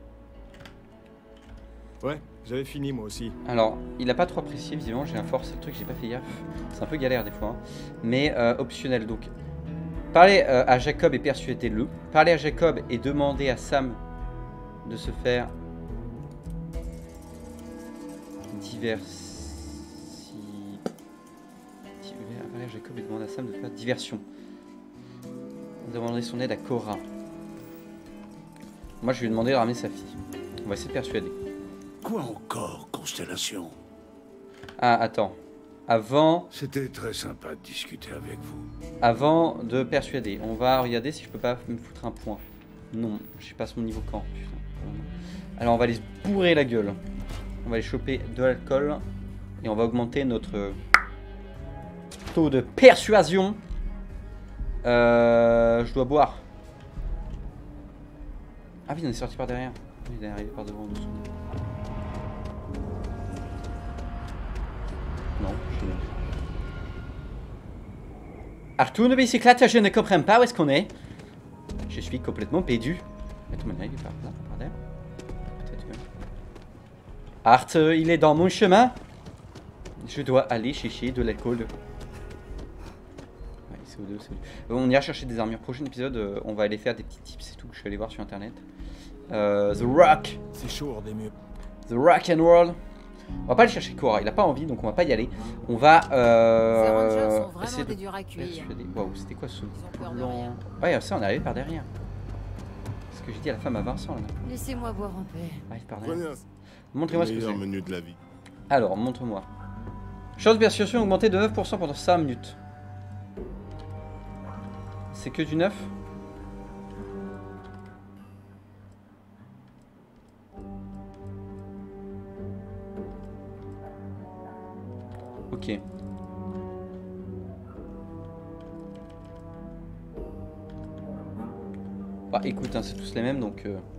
Ouais, j'avais fini moi aussi. Alors, il a pas trop apprécié, visiblement, j'ai un force, le truc, j'ai pas fait gaffe. C'est un peu galère des fois. Hein. Mais euh, optionnel, donc. Parler euh, à Jacob et persuader-le. Parler à Jacob et demander à Sam de se faire diversi... Parler à Jacob et demander à Sam de faire diversion. Demander son aide à Cora. Moi, je vais lui demander de ramener sa fille. On va essayer de persuader. Quoi encore, Constellation? Ah, attends. Avant... C'était très sympa de discuter avec vous. Avant de persuader, on va regarder si je peux pas me foutre un point. Non, je passe mon niveau quand. Putain. Alors, on va les bourrer la gueule. On va les choper de l'alcool. Et on va augmenter notre taux de persuasion. Euh, je dois boire. Ah oui, on est sorti par derrière. Il est arrivé par devant nous. Non, je suis... Arthur de bicyclette, je ne comprends pas où est-ce qu'on est. Je suis complètement perdu. Attends, maintenant il est par là, par derrière. Peut-être que... Arthur, il est dans mon chemin. Je dois aller chercher de l'alcool. Ouais, C O deux, C O deux. On ira chercher des armures. Prochain épisode, euh, on va aller faire des petits tips et tout. Je vais aller voir sur internet. Euh, The Rock. C'est chaud, des murs. The Rock and Roll. On va pas aller chercher Cora, il a pas envie donc on va pas y aller. On va euh, Ces rangers sont vraiment essayer des de durs à cuire. Waouh, c'était quoi ce peur de blanc? rien. Ouais, ça on est arrivé par derrière. C'est ce que j'ai dit à la femme à Vincent là. Laissez-moi boire en paix. Arrive par derrière. Montrez-moi ce que c'est. Menu de la vie. Alors, montre-moi. Chance de persuasion augmentée de neuf pour cent pendant cinq minutes. C'est que du neuf? Ok. Bah écoute, hein, c'est tous les mêmes donc... Euh...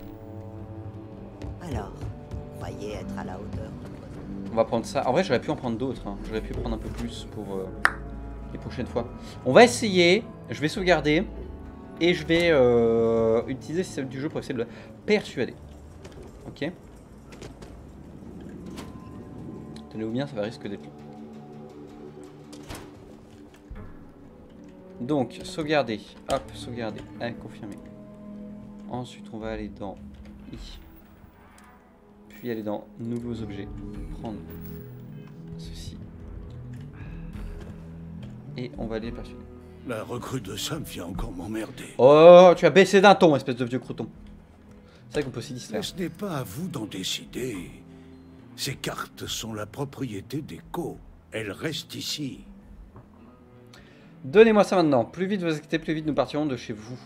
Alors, croyez être à la hauteur. On va prendre ça. En vrai, j'aurais pu en prendre d'autres. Hein. J'aurais pu prendre un peu plus pour euh, les prochaines fois. On va essayer. Je vais sauvegarder. Et je vais euh, utiliser le système du jeu pour essayer de le persuader. Ok. Tenez-vous bien, ça va risque d'être long. Donc, sauvegarder. Hop, sauvegarder. Allez, confirmer. Ensuite, on va aller dans I. Puis aller dans nouveaux objets. Prendre ceci. Et on va aller persuader. La recrue de Sam vient encore m'emmerder. Oh, tu as baissé d'un ton, espèce de vieux crouton. C'est vrai qu'on peut aussi distraire. Mais ce n'est pas à vous d'en décider. Ces cartes sont la propriété d'Echo. Elles restent ici. Donnez-moi ça maintenant. Plus vite vous inquiétez, plus vite nous partirons de chez vous.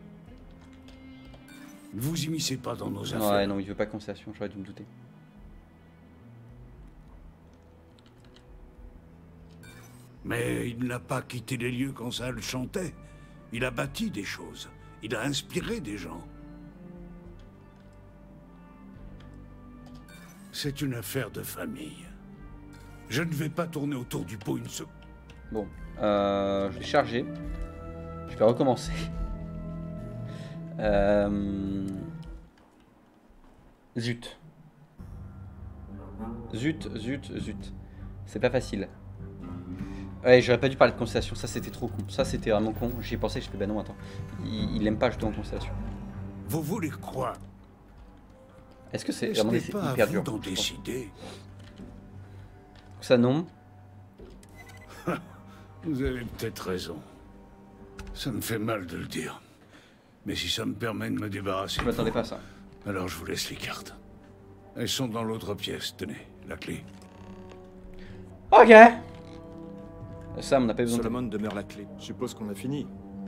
Ne vous immiscez pas dans nos affaires. Ouais, non, il veut pas concession, j'aurais dû me douter. Mais il n'a pas quitté les lieux quand ça le chantait. Il a bâti des choses. Il a inspiré des gens. C'est une affaire de famille. Je ne vais pas tourner autour du pot une seconde. Bon, euh, je vais charger. Je vais recommencer. Euh... Zut. Zut, zut, zut. C'est pas facile. Ouais, j'aurais pas dû parler de constellation, ça c'était trop con. Ça c'était vraiment con, j'y ai pensé, je fais bah non, attends. Il, il aime pas justement constellation. Vous voulez croire? Est-ce que c'est Ce vraiment n'est des- pas hyper à vous dur d'en décider. Ça non. Vous avez peut-être raison. Ça me fait mal de le dire. Mais si ça me permet de me débarrasser... Je m'attendais pas à ça. Alors je vous laisse les cartes. Elles sont dans l'autre pièce. Tenez, la clé. Ok. Sam, on n'a pas besoin de... Solomon demeure la clé. Je suppose qu'on a fini.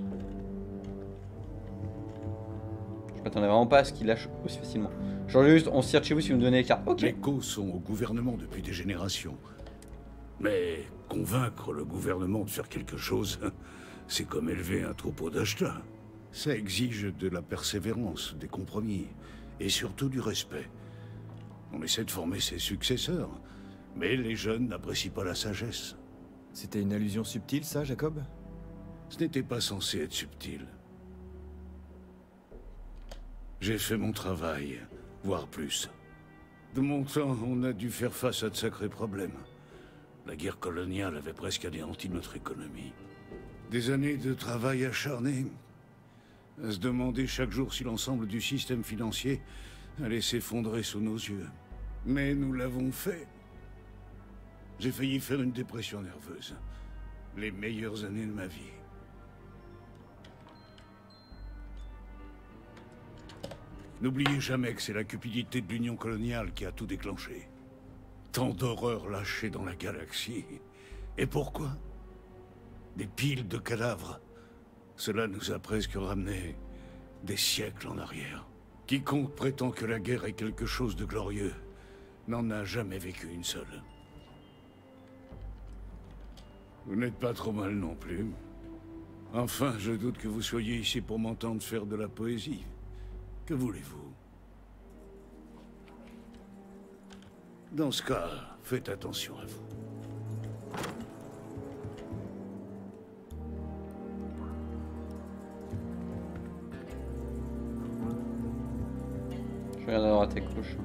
Je m'attendais vraiment pas à ce qu'il lâche aussi facilement. Genre juste, on se tire de chez vous si vous me donnez les cartes. Ok. Les caux sont au gouvernement depuis des générations. Mais convaincre le gouvernement de faire quelque chose, c'est comme élever un troupeau d'achats. Ça exige de la persévérance, des compromis, et surtout du respect. On essaie de former ses successeurs, mais les jeunes n'apprécient pas la sagesse. C'était une allusion subtile, ça, Jacob? Ce n'était pas censé être subtil. J'ai fait mon travail, voire plus. De mon temps, on a dû faire face à de sacrés problèmes. La guerre coloniale avait presque anéanti notre économie. Des années de travail acharné, à se demander chaque jour si l'ensemble du système financier allait s'effondrer sous nos yeux. Mais nous l'avons fait. J'ai failli faire une dépression nerveuse. Les meilleures années de ma vie. N'oubliez jamais que c'est la cupidité de l'Union coloniale qui a tout déclenché. Tant d'horreurs lâchées dans la galaxie. Et pourquoi? Des piles de cadavres. Cela nous a presque ramené des siècles en arrière. Quiconque prétend que la guerre est quelque chose de glorieux n'en a jamais vécu une seule. Vous n'êtes pas trop mal non plus. Enfin, je doute que vous soyez ici pour m'entendre faire de la poésie. Que voulez-vous? Dans ce cas, faites attention à vous. Je regarde à droite et à gauche.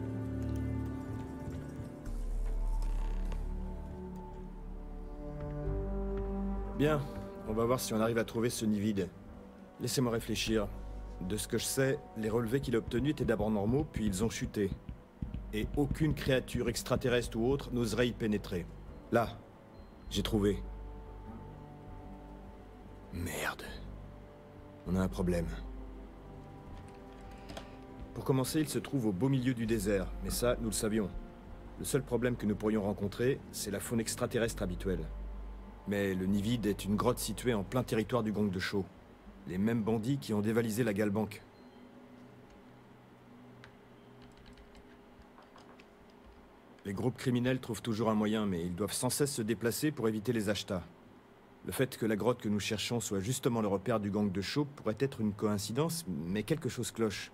Bien, on va voir si on arrive à trouver ce nid vide. Laissez-moi réfléchir. De ce que je sais, les relevés qu'il a obtenus étaient d'abord normaux, puis ils ont chuté. Et aucune créature extraterrestre ou autre n'oserait y pénétrer. Là, j'ai trouvé. Merde. On a un problème. Pour commencer, il se trouve au beau milieu du désert, mais ça, nous le savions. Le seul problème que nous pourrions rencontrer, c'est la faune extraterrestre habituelle. Mais le nid vide est une grotte située en plein territoire du gang de Shaw. Les mêmes bandits qui ont dévalisé la Galbank. Les groupes criminels trouvent toujours un moyen, mais ils doivent sans cesse se déplacer pour éviter les Ashtas. Le fait que la grotte que nous cherchons soit justement le repère du gang de Shaw pourrait être une coïncidence, mais quelque chose cloche.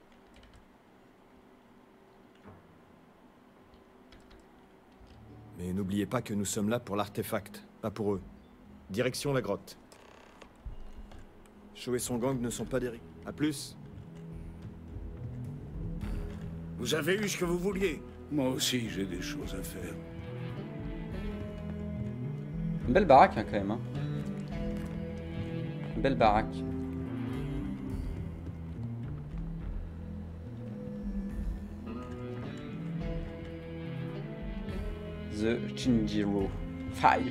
Mais n'oubliez pas que nous sommes là pour l'artefact, pas pour eux. Direction la grotte. Shaw et son gang ne sont pas des... À plus. Vous avez eu ce que vous vouliez. Moi aussi, j'ai des choses à faire. Une belle baraque hein, quand même. Hein. Une belle baraque. The Shinjiro Five.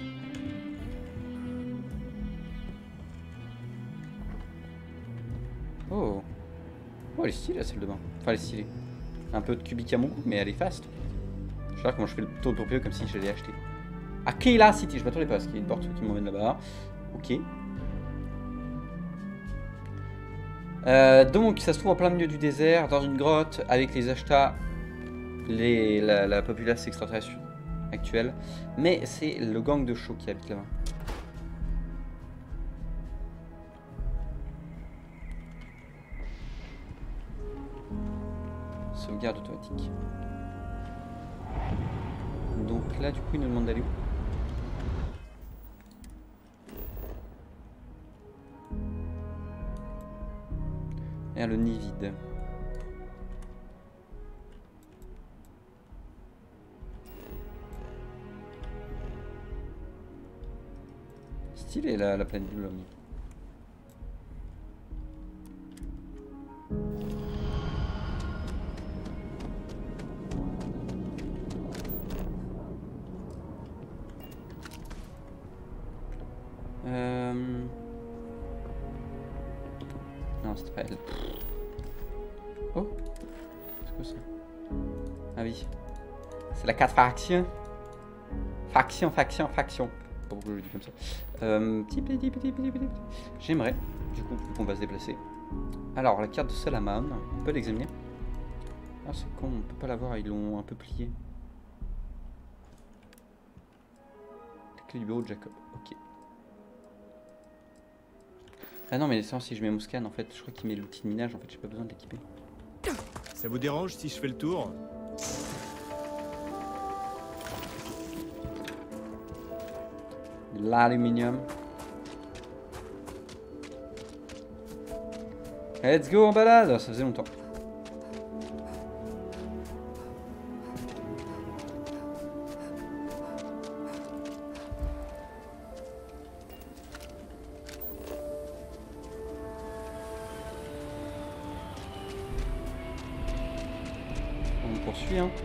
Oh. Oh, elle est stylée la salle de bain. Enfin, elle est stylée. Un peu de cubique à mon goût, mais elle est fast. Je sais pas comment je fais le tour de tourpieux comme si je l'ai acheté. Aquila City, je m'attendais pas à ce qu'il y ait une porte qui m'emmène là-bas. Ok. Euh, donc, ça se trouve en plein milieu du désert, dans une grotte, avec les Ashta, les, la, la populace extraterrestre actuelle. Mais c'est le gang de Shaw qui habite là-bas. Sauvegarde automatique. Donc là, du coup, il nous demande d'aller où? Et le nid vide. Stylé la, la planète bleue. Euh... Non, c'était pas elle. Oh, c'est quoi ça? Ah oui, c'est la quatre faction. Faction, faction, faction. Pas pourquoi je le dis comme ça. Euh, petit, petit, petit, petit, petit. J'aimerais, du coup, qu'on va se déplacer. Alors, la carte de Salaman, on peut l'examiner. Ah, c'est con, on peut pas la voir, ils l'ont un peu plié. La clé du bureau de Jacob, ok. Ah non, mais ça, si je mets mon scan, en fait, je crois qu'il met l'outil de minage, en fait, j'ai pas besoin de l'équiper. Ça vous dérange si je fais le tour? L'aluminium. Let's go en balade, ça faisait longtemps. On poursuit hein.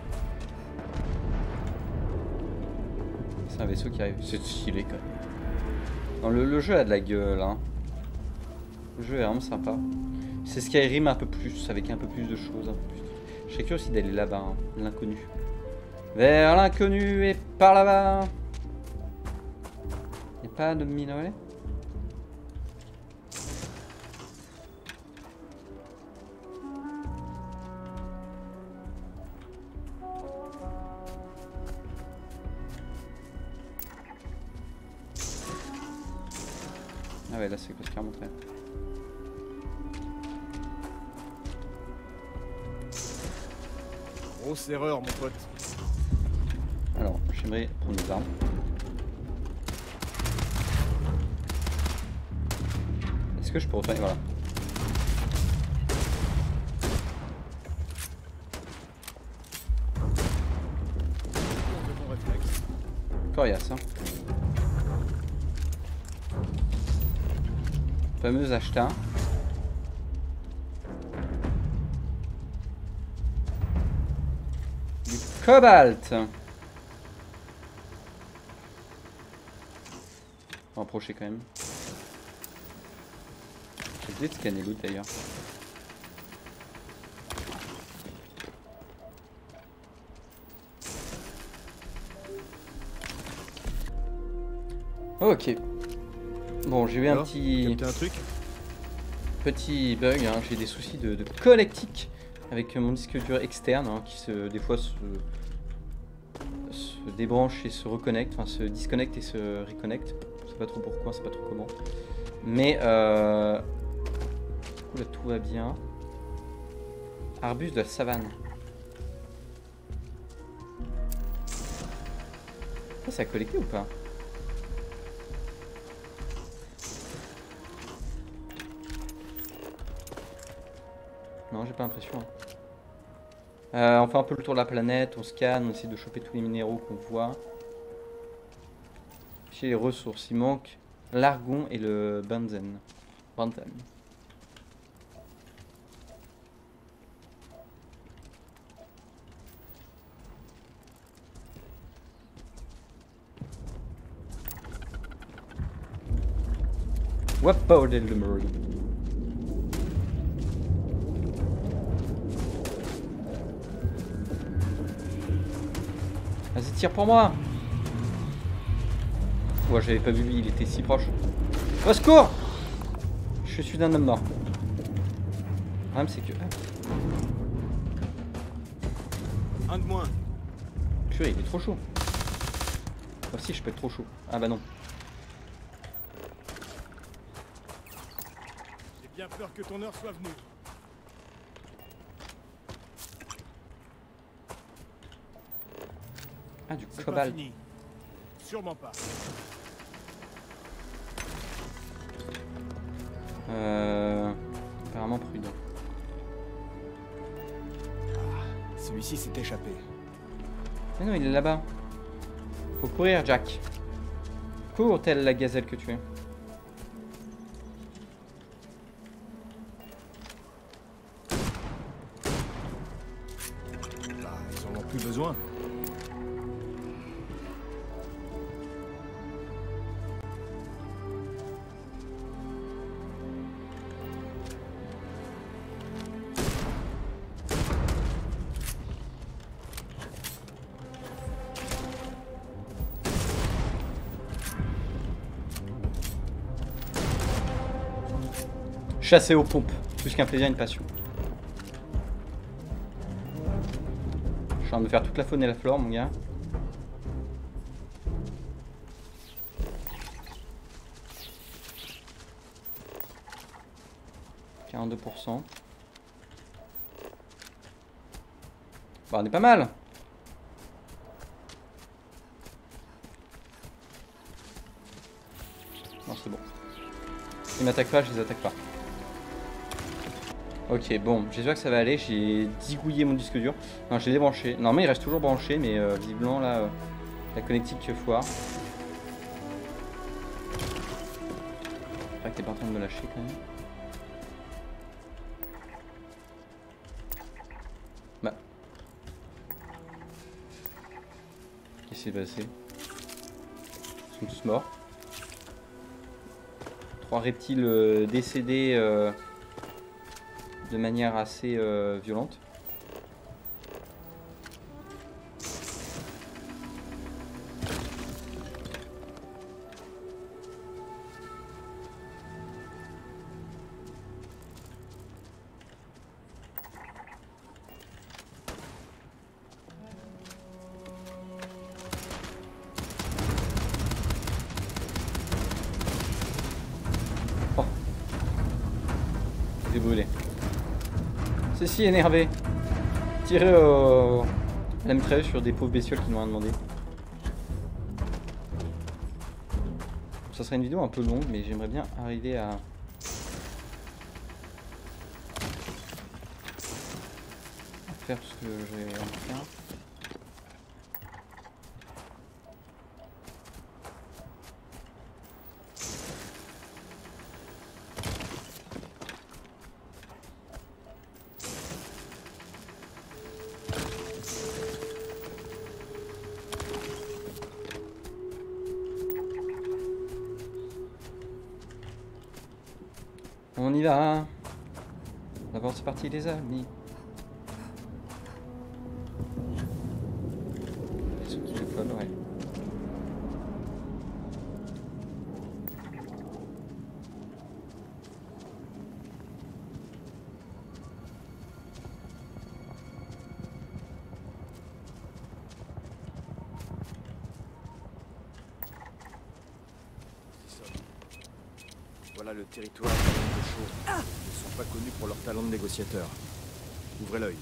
C'est un vaisseau qui arrive, c'est stylé quand même. Non, le, le jeu a de la gueule hein. Le jeu est vraiment sympa. C'est Skyrim un peu plus, avec un peu plus de choses. Un peu plus. Je serais curieux aussi d'aller là-bas, hein, l'inconnu. Vers l'inconnu et par là-bas. Y'a pas de minerai? Ah ouais, là c'est quoi ce qu'il a montré. Grosse erreur, mon pote. Alors, j'aimerais prendre des armes. Est-ce que je peux retourner? Voilà. Coriace, hein. Fameuse Ashta. Du cobalt. On va approcher quand même. J'ai oublié de scanner l'autre d'ailleurs. Ok. Bon, j'ai eu un petit... un truc petit bug, hein. J'ai des soucis de, de connectique avec mon disque dur externe hein, qui se, des fois se, se débranche et se reconnecte, enfin se disconnecte et se reconnecte. Ça pas trop pourquoi, c'est pas trop comment. Mais euh... du coup là tout va bien. Arbuste de la savane. Ça, ça a collecté ou pas? Non, j'ai pas l'impression. Euh, on fait un peu le tour de la planète, on scanne, on essaie de choper tous les minéraux qu'on voit. Chez les ressources, il manque l'argon et le benzène. Benzène. Wappo del Lumori. Vas-y, tire pour moi. Ouais, j'avais pas vu lui, il était si proche. Au secours! Je suis d'un homme mort. Le problème c'est que... Un de moins. Purée, il est trop chaud. Moi aussi je peux être trop chaud. Ah bah non. J'ai bien peur que ton heure soit venue. Ah, du C'est cobalt. pas fini. Sûrement pas. Euh... Apparemment prudent. Ah, celui-ci s'est échappé. Mais non, il est là-bas. Faut courir, Jack. Cours, telle la gazelle que tu es. Bah, ils en ont plus besoin. Chasser aux pompes, plus qu'un plaisir, une passion. Je suis en train de me faire toute la faune et la flore, mon gars. quarante-deux pour cent. Bon, on est pas mal. Non, c'est bon. Ils m'attaquent pas, je les attaque pas. Ok, bon, j'espère que ça va aller. J'ai digouillé mon disque dur. Non, je l'ai débranché. Normalement, il reste toujours branché, mais euh, visiblement, là, euh, la connectique foire. J'espère que t'es pas en train de me lâcher quand même. Bah. Qu'est-ce qui s'est passé? Ils sont tous morts. Trois reptiles euh, décédés. Euh, de manière assez euh, violente. Oh. J'ai brûlé. C'est si énervé. Tirer au... à la mitrailleuse sur des pauvres bestioles qui n'ont rien demandé. Ça serait une vidéo un peu longue, mais j'aimerais bien arriver à... à faire tout ce que j'ai envie de faire. On y va. D'abord c'est parti les amis. Ceux qui décollent, ouais. là le territoire de chaud. Ils sont pas connus pour leur talent de négociateur. Ouvrez l'œil.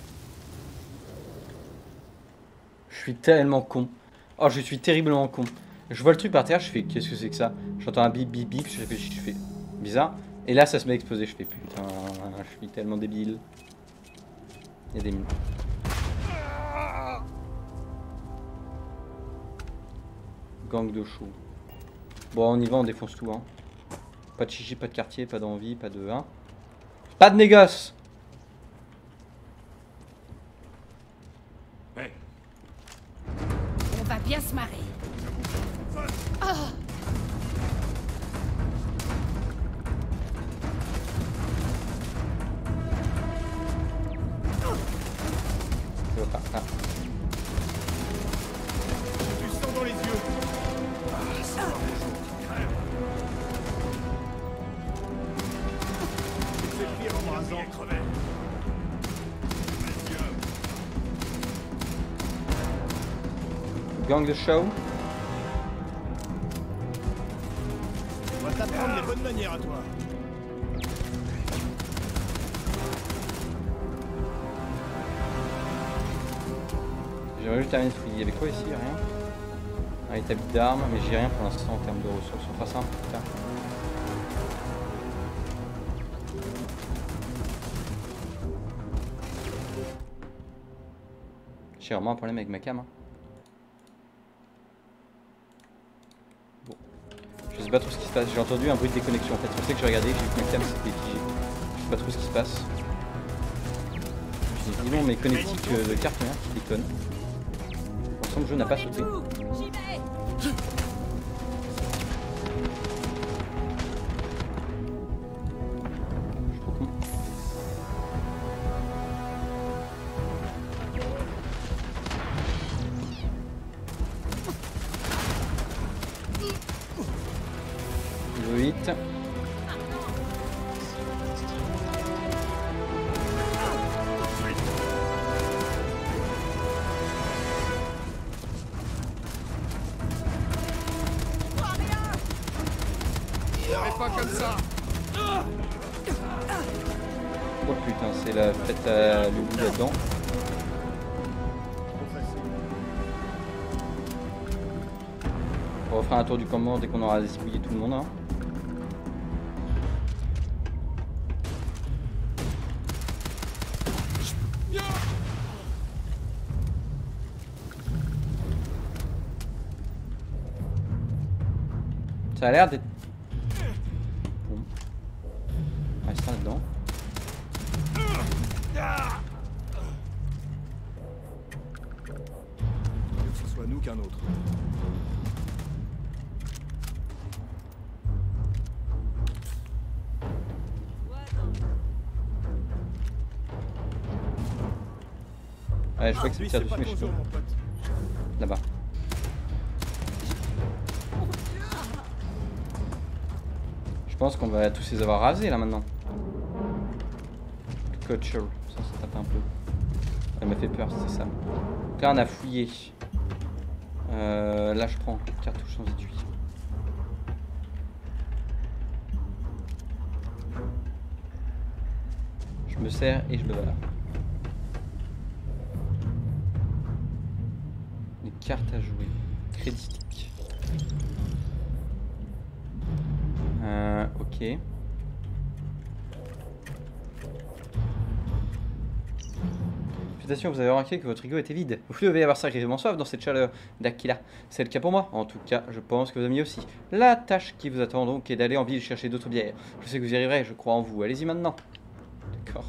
Je suis tellement con. Oh, je suis terriblement con. Je vois le truc par terre, je fais qu'est-ce que c'est que ça? J'entends un bip bip bip, je réfléchis, je fais bizarre. Et là, ça se met à exploser, je fais putain, je suis tellement débile. Il y a des mines. Gang de chou. Bon, on y va, on défonce tout, hein. Pas de chichi, pas de quartier, pas d'envie, pas de... Hein. Pas de négoce. Hey. On va bien se marrer. Oh. Je veux pas. Ah. Du sang dans les yeux. Ah, ça va, c'est pire en rasant. Gang de show. On va t'apprendre les bonnes manières à toi. J'aimerais juste terminer de fouiller. Il y avait quoi ici? Rien. Un établi d'armes, mais j'ai rien pour l'instant en termes de ressources. On fera ça un peu plus tard. J'ai vraiment un problème avec ma cam. Hein. Bon. Je sais pas trop ce qui se passe. J'ai entendu un bruit de déconnexion en fait. C'est pour ça que j'ai regardé. J'ai vu que ma cam s'était figée. Je sais pas trop ce qui se passe. J'ai dit non, mes connectiques de carte mère qui déconnent. Le jeu n'a pas sauté. huit. Pas comme ça. Oh putain, c'est la fête à le bout là-dedans. On refera un tour du campement dès qu'on aura dépouillé tout le monde. Hein. Ça a l'air d'être... Bon. Reste là-dedans. Mieux que ce soit nous qu'un autre. Ouais, je crois que c'est tir dessus, mais je sais pas. Là-bas. Je pense qu'on va tous les avoir rasés là maintenant. Culture, ça, ça tape un peu. Elle m'a fait peur, c'est ça. Donc là on a fouillé. Euh, là je prends cartouche sans étui. Je me sers et je le voilà. Les cartes à jouer. Crédit stick. Euh, ok. Félicitations, vous avez remarqué que votre frigo était vide. Vous devez avoir sacrément soif dans cette chaleur d'Aquila. C'est le cas pour moi. En tout cas, je pense que vos amis aussi. La tâche qui vous attend donc est d'aller en ville chercher d'autres bières. Je sais que vous y arriverez, je crois en vous. Allez-y maintenant. D'accord.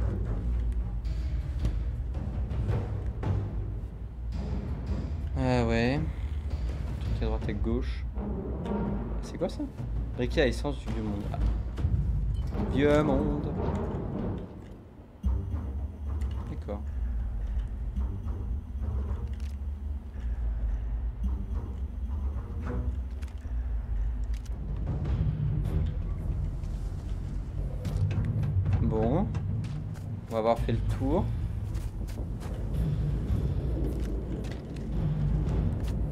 Ah ouais. Truc à droite et gauche. C'est quoi ça? Briquet à essence du vieux monde. Ah. Vieux monde. D'accord. Bon. On va avoir fait le tour.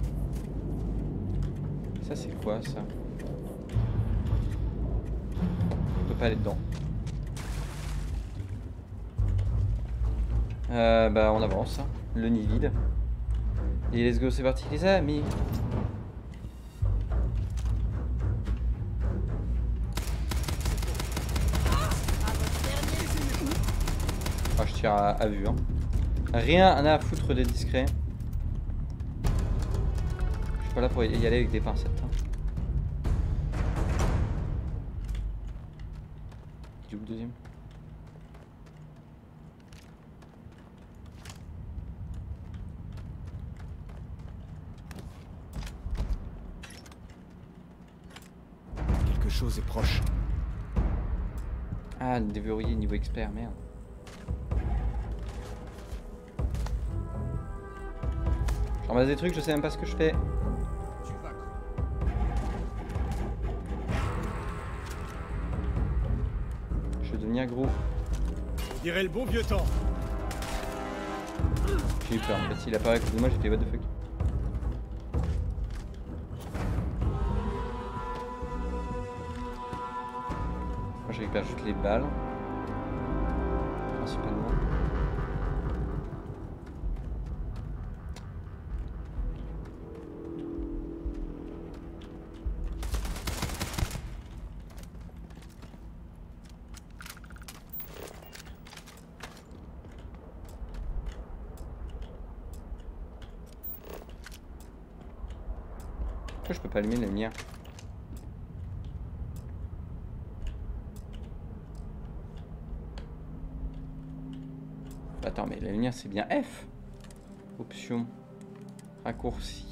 Ça c'est quoi ça? peux pas aller dedans. Euh, bah on avance, le nid vide. Et let's go, c'est parti les amis. Ah, je tire à, à vue. Hein. Rien à foutre d'être discret. Je suis pas là pour y aller avec des pincettes. Hein. Il est où le deuxième? Quelque chose est proche. Ah, déverrouillé niveau expert, merde. Je ramasse des trucs, je sais même pas ce que je fais. Je vais devenir gros. On dirait le bon vieux temps. J'ai eu peur en fait, s'il apparaît à côté de moi, j'ai fait what the fuck. Moi je récupère juste les balles. Principalement. Pourquoi je peux pas allumer la lumière? Attends, mais la lumière c'est bien F. Option. Raccourci.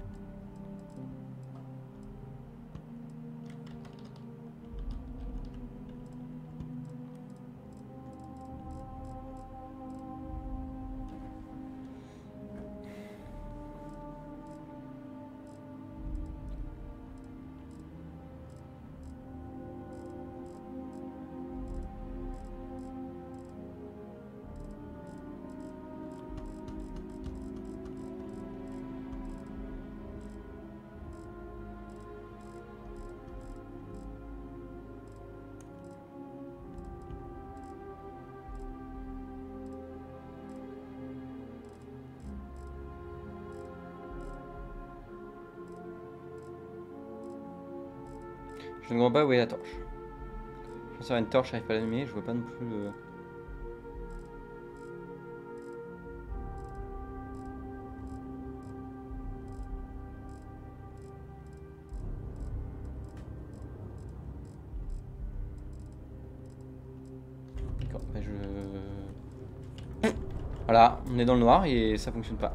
Je ne vois pas où est la torche. Je pense avoir une torche, j'arrive pas à l'allumer, je vois pas non plus le... D'accord, bah je... Voilà, on est dans le noir et ça fonctionne pas.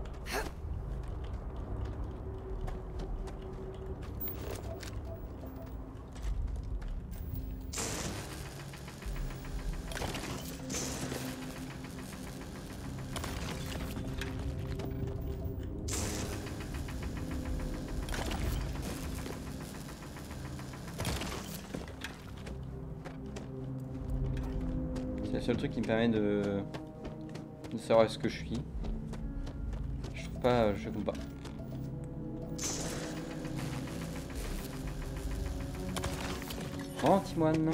C'est le seul truc qui me permet de, de savoir ce que je suis. Je trouve pas, je trouve pas. Oh, Timoine.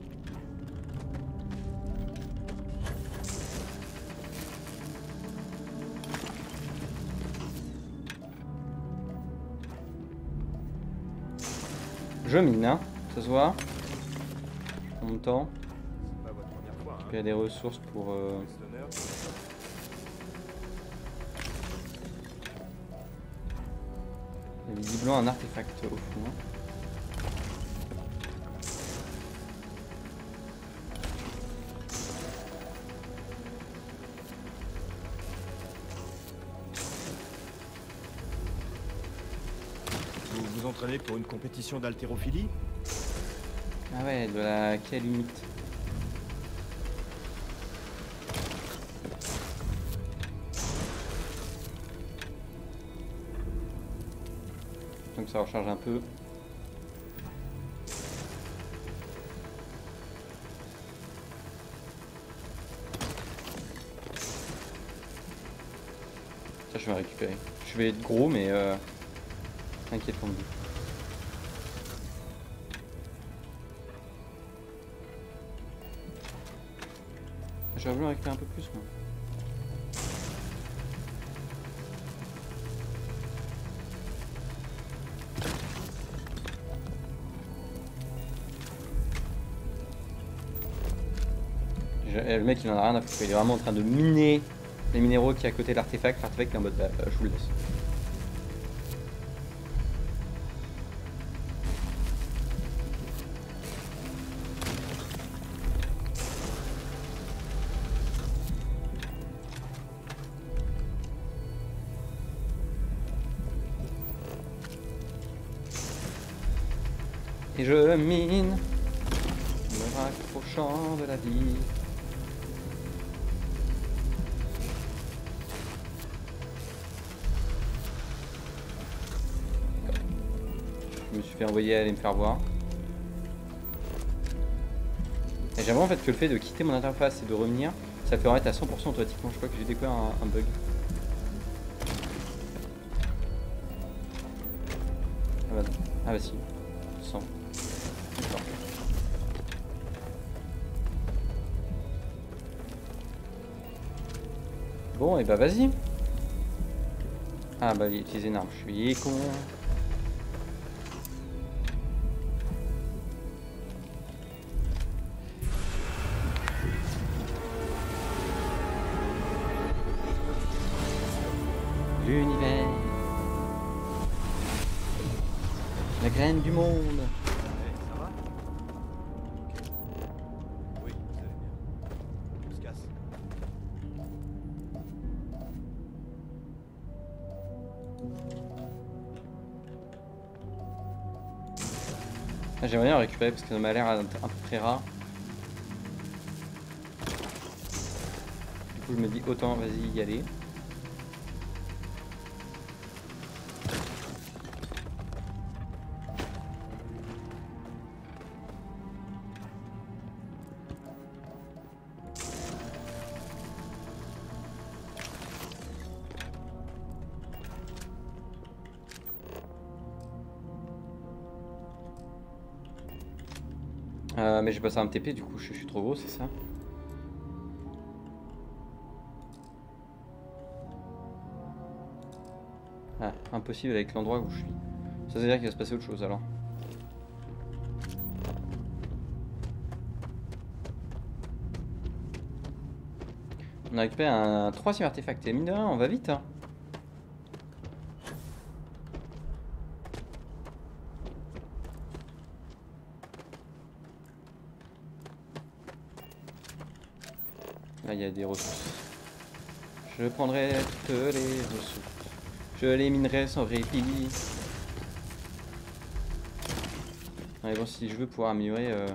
Je mine, hein, ça se voit. En même temps. Il y a des ressources pour... Euh... Il y a visiblement un artefact au fond. Vous vous entraînez pour une compétition d'haltérophilie? Ah ouais, de la quelle limite? Donc ça recharge un peu. Ça je vais récupérer. Je vais être gros mais euh, t'inquiète pour me dire. J'aurais voulu en récupérer un peu plus, moi. Le mec il en a rien à foutre, il est vraiment en train de miner les minéraux qui est à côté de l'artefact. L'artefact est en mode bah, euh, je vous le laisse. Et je mine, me raccrochant de la vie. Je me suis fait envoyer aller me faire voir. Et j'aimerais en fait que le fait de quitter mon interface et de revenir, ça fait remettre à cent pour cent automatiquement. Je crois que j'ai découvert un, un bug. Ah bah non. Ah bah si. cent. Bon et bah vas-y. Ah bah il utilise une arme, je suis con. L'univers, la graine du monde. Ça va? Oui, vous allez bien. On se casse. Ah, j'aimerais bien récupérer parce que ça m'a l'air un, un peu très rare. Du coup je me dis autant vas-y y aller. Euh, mais j'ai passé un T P, du coup je, je suis trop gros, c'est ça? Ah, impossible avec l'endroit où je suis. Ça veut dire qu'il va se passer autre chose alors. On a récupéré un troisième artefact et mine de rien, on va vite hein. Là il y a des ressources. Je prendrai toutes les ressources. Je les minerai sans répit. Mais bon, si je veux pouvoir améliorer euh,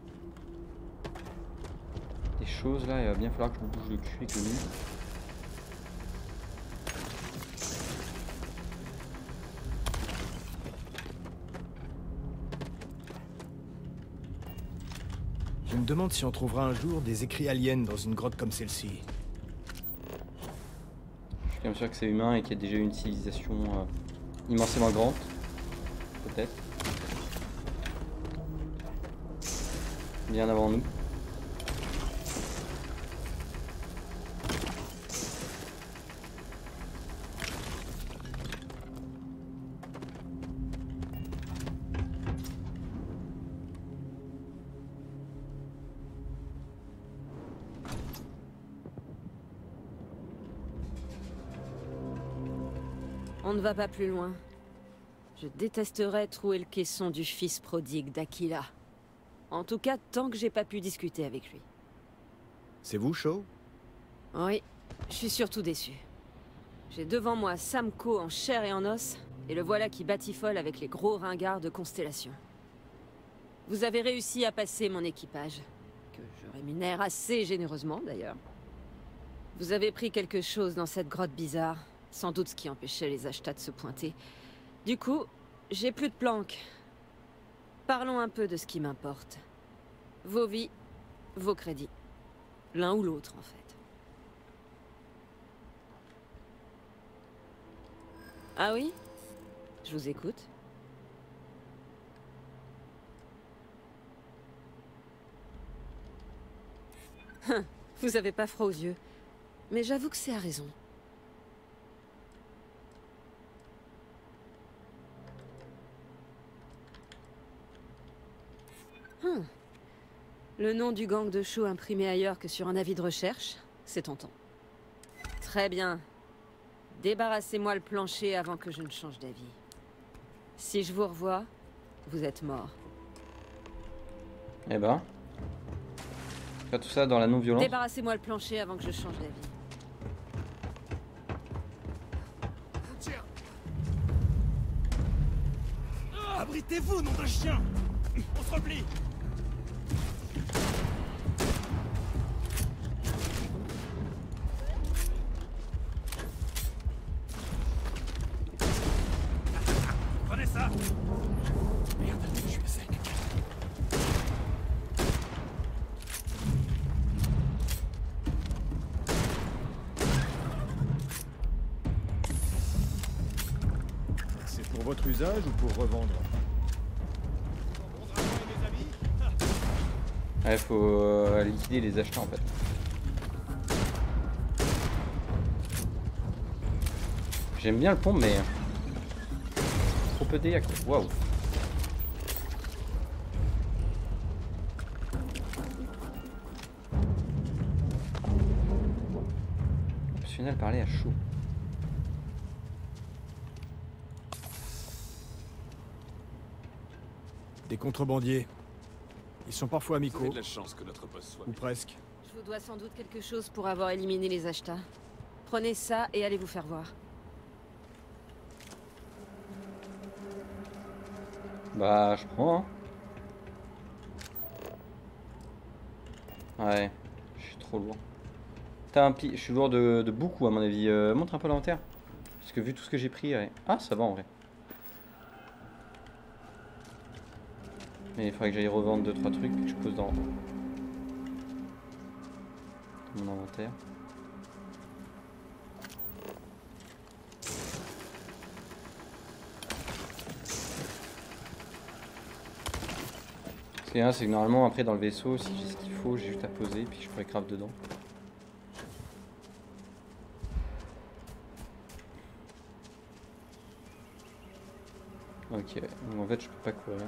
des choses là, il va bien falloir que je me bouge le cul avec le nez. Je me demande si on trouvera un jour des écrits aliens dans une grotte comme celle-ci. Je suis quand même sûr que c'est humain et qu'il y a déjà une civilisation euh, immensément grande. Peut-être. Bien avant nous. On ne va pas plus loin. Je détesterais trouer le caisson du fils prodigue d'Aquila. En tout cas, tant que j'ai pas pu discuter avec lui. C'est vous, Shaw? Oui, je suis surtout déçu. J'ai devant moi Samco en chair et en os, et le voilà qui batifole avec les gros ringards de Constellation. Vous avez réussi à passer mon équipage, que je rémunère assez généreusement d'ailleurs. Vous avez pris quelque chose dans cette grotte bizarre, sans doute ce qui empêchait les Ashtats de se pointer. Du coup, j'ai plus de planques. Parlons un peu de ce qui m'importe. Vos vies, vos crédits. L'un ou l'autre, en fait. Ah oui? Je vous écoute. Vous avez pas froid aux yeux. Mais j'avoue que c'est à raison. Hum. Le nom du gang de Shaw imprimé ailleurs que sur un avis de recherche, c'est tentant. Très bien. Débarrassez-moi le plancher avant que je ne change d'avis. Si je vous revois, vous êtes mort. Eh ben... Faire tout ça dans la non-violence. Débarrassez-moi le plancher avant que je change d'avis. Abritez-vous, nom de chien! On se replie! Prenez ça! Merde, je suis sec. C'est pour votre usage ou pour revendre? Ouais, faut euh, liquider les acheteurs en fait. J'aime bien le pont, mais trop peu de dégâts quoi. Waouh. Optionnel parler à chaud. Des contrebandiers. Ils sont parfois amicaux. Vous avez de la chance que notre boss soit... Ou presque. Je vous dois sans doute quelque chose pour avoir éliminé les Ashta. Prenez ça et allez vous faire voir. Bah, je prends. Hein. Ouais, je suis trop lourd. T'as un pi... Je suis lourd de, de beaucoup à mon avis. Euh, montre un peu l'inventaire. Parce que vu tout ce que j'ai pris, ouais. Ah, ça va en vrai. Mais il faudrait que j'aille revendre deux trois trucs que je pose dans mon inventaire. Ce qui est bien, c'est que normalement après dans le vaisseau, si j'ai ce qu'il faut, j'ai juste à poser puis je pourrais craft dedans. Ok, donc en fait je peux pas courir.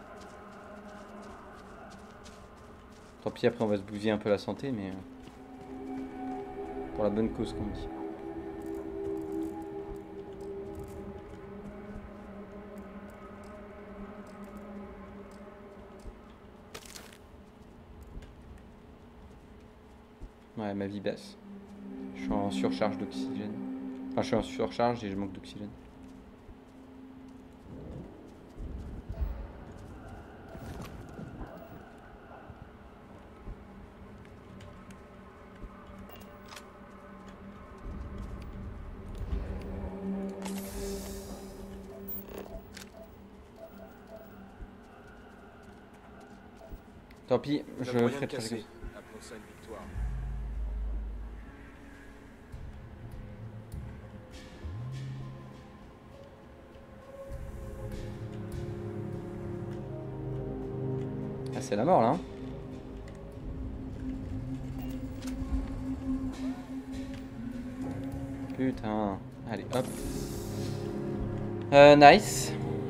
Tant pis, après on va se bousiller un peu la santé, mais euh, pour la bonne cause comme dit. Ouais, ma vie baisse. Je suis en surcharge d'oxygène. Enfin, je suis en surcharge et je manque d'oxygène. Tant pis, je ferai pas ça. Ah, c'est la mort là. Hein. Putain. Allez, hop. Euh, nice.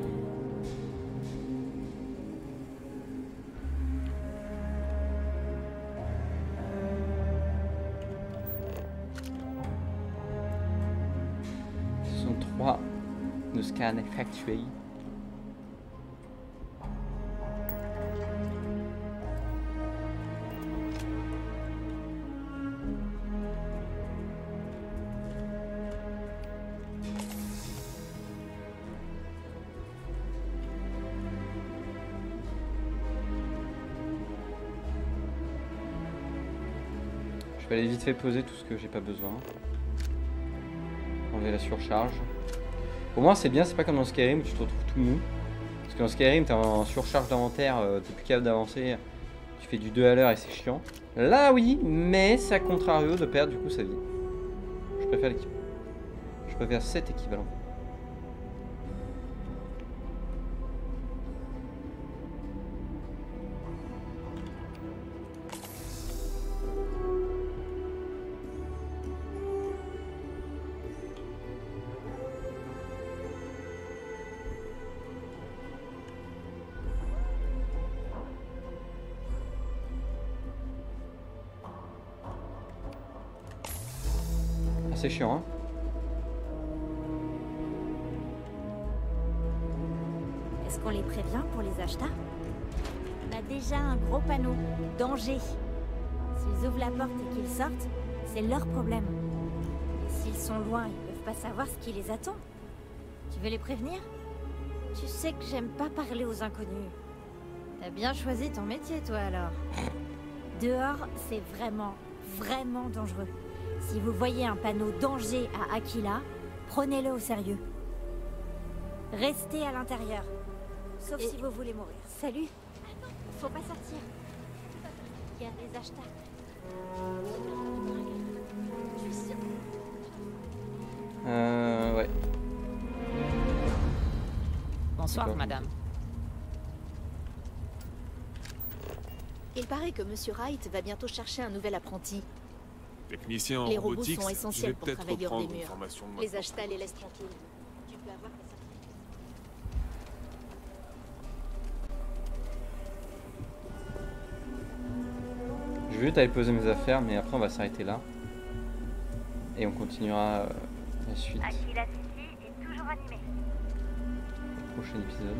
soixante-trois. Le scan effectué. Je vais aller vite fait poser tout ce que j'ai pas besoin. Enlever la surcharge. Au moins c'est bien, c'est pas comme dans Skyrim où tu te retrouves tout mou. Parce que dans Skyrim t'es en surcharge d'inventaire, euh, t'es plus capable d'avancer. Tu fais du deux à l'heure et c'est chiant. Là oui, mais c'est à contrario de perdre du coup sa vie. Je préfère l'équipe. Je préfère cet équivalent. c'est chiant, hein. Est-ce qu'on les prévient pour les achats? On a déjà un gros panneau. Danger. S'ils ouvrent la porte et qu'ils sortent, c'est leur problème. Et s'ils sont loin, ils peuvent pas savoir ce qui les attend. Tu veux les prévenir? Tu sais que j'aime pas parler aux inconnus. T'as bien choisi ton métier, toi, alors. Dehors, c'est vraiment, vraiment dangereux. Si vous voyez un panneau danger à Aquila, prenez-le au sérieux. Restez à l'intérieur. Sauf Et... si vous voulez mourir. Salut. Attends, faut pas sortir. Il y a des acheteurs. Euh... Ouais. Bonsoir, madame. Il paraît que Monsieur Wright va bientôt chercher un nouvel apprenti. Technicien en Les robots robotics, sont je vais essentiels pour peut-être travailler hors des reprendre une murs. formation de Les maintenance. acheta les laissent tranquilles. Tu peux avoir ta Je vais juste aller poser mes affaires, mais après on va s'arrêter là. Et on continuera euh, la suite Aquila City est toujours animé. au prochain épisode.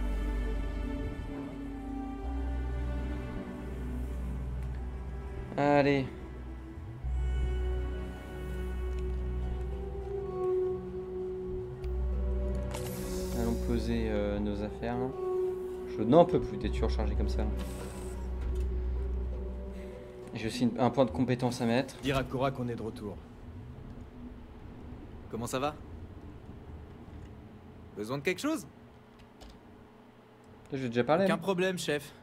Allez. Allons poser euh, nos affaires. Là. Je n'en peux plus d'être surchargé comme ça. J'ai aussi une- un point de compétence à mettre. Dire à Cora qu'on est de retour. Comment ça va? Besoin de quelque chose? J'ai déjà parlé. Aucun non problème, chef.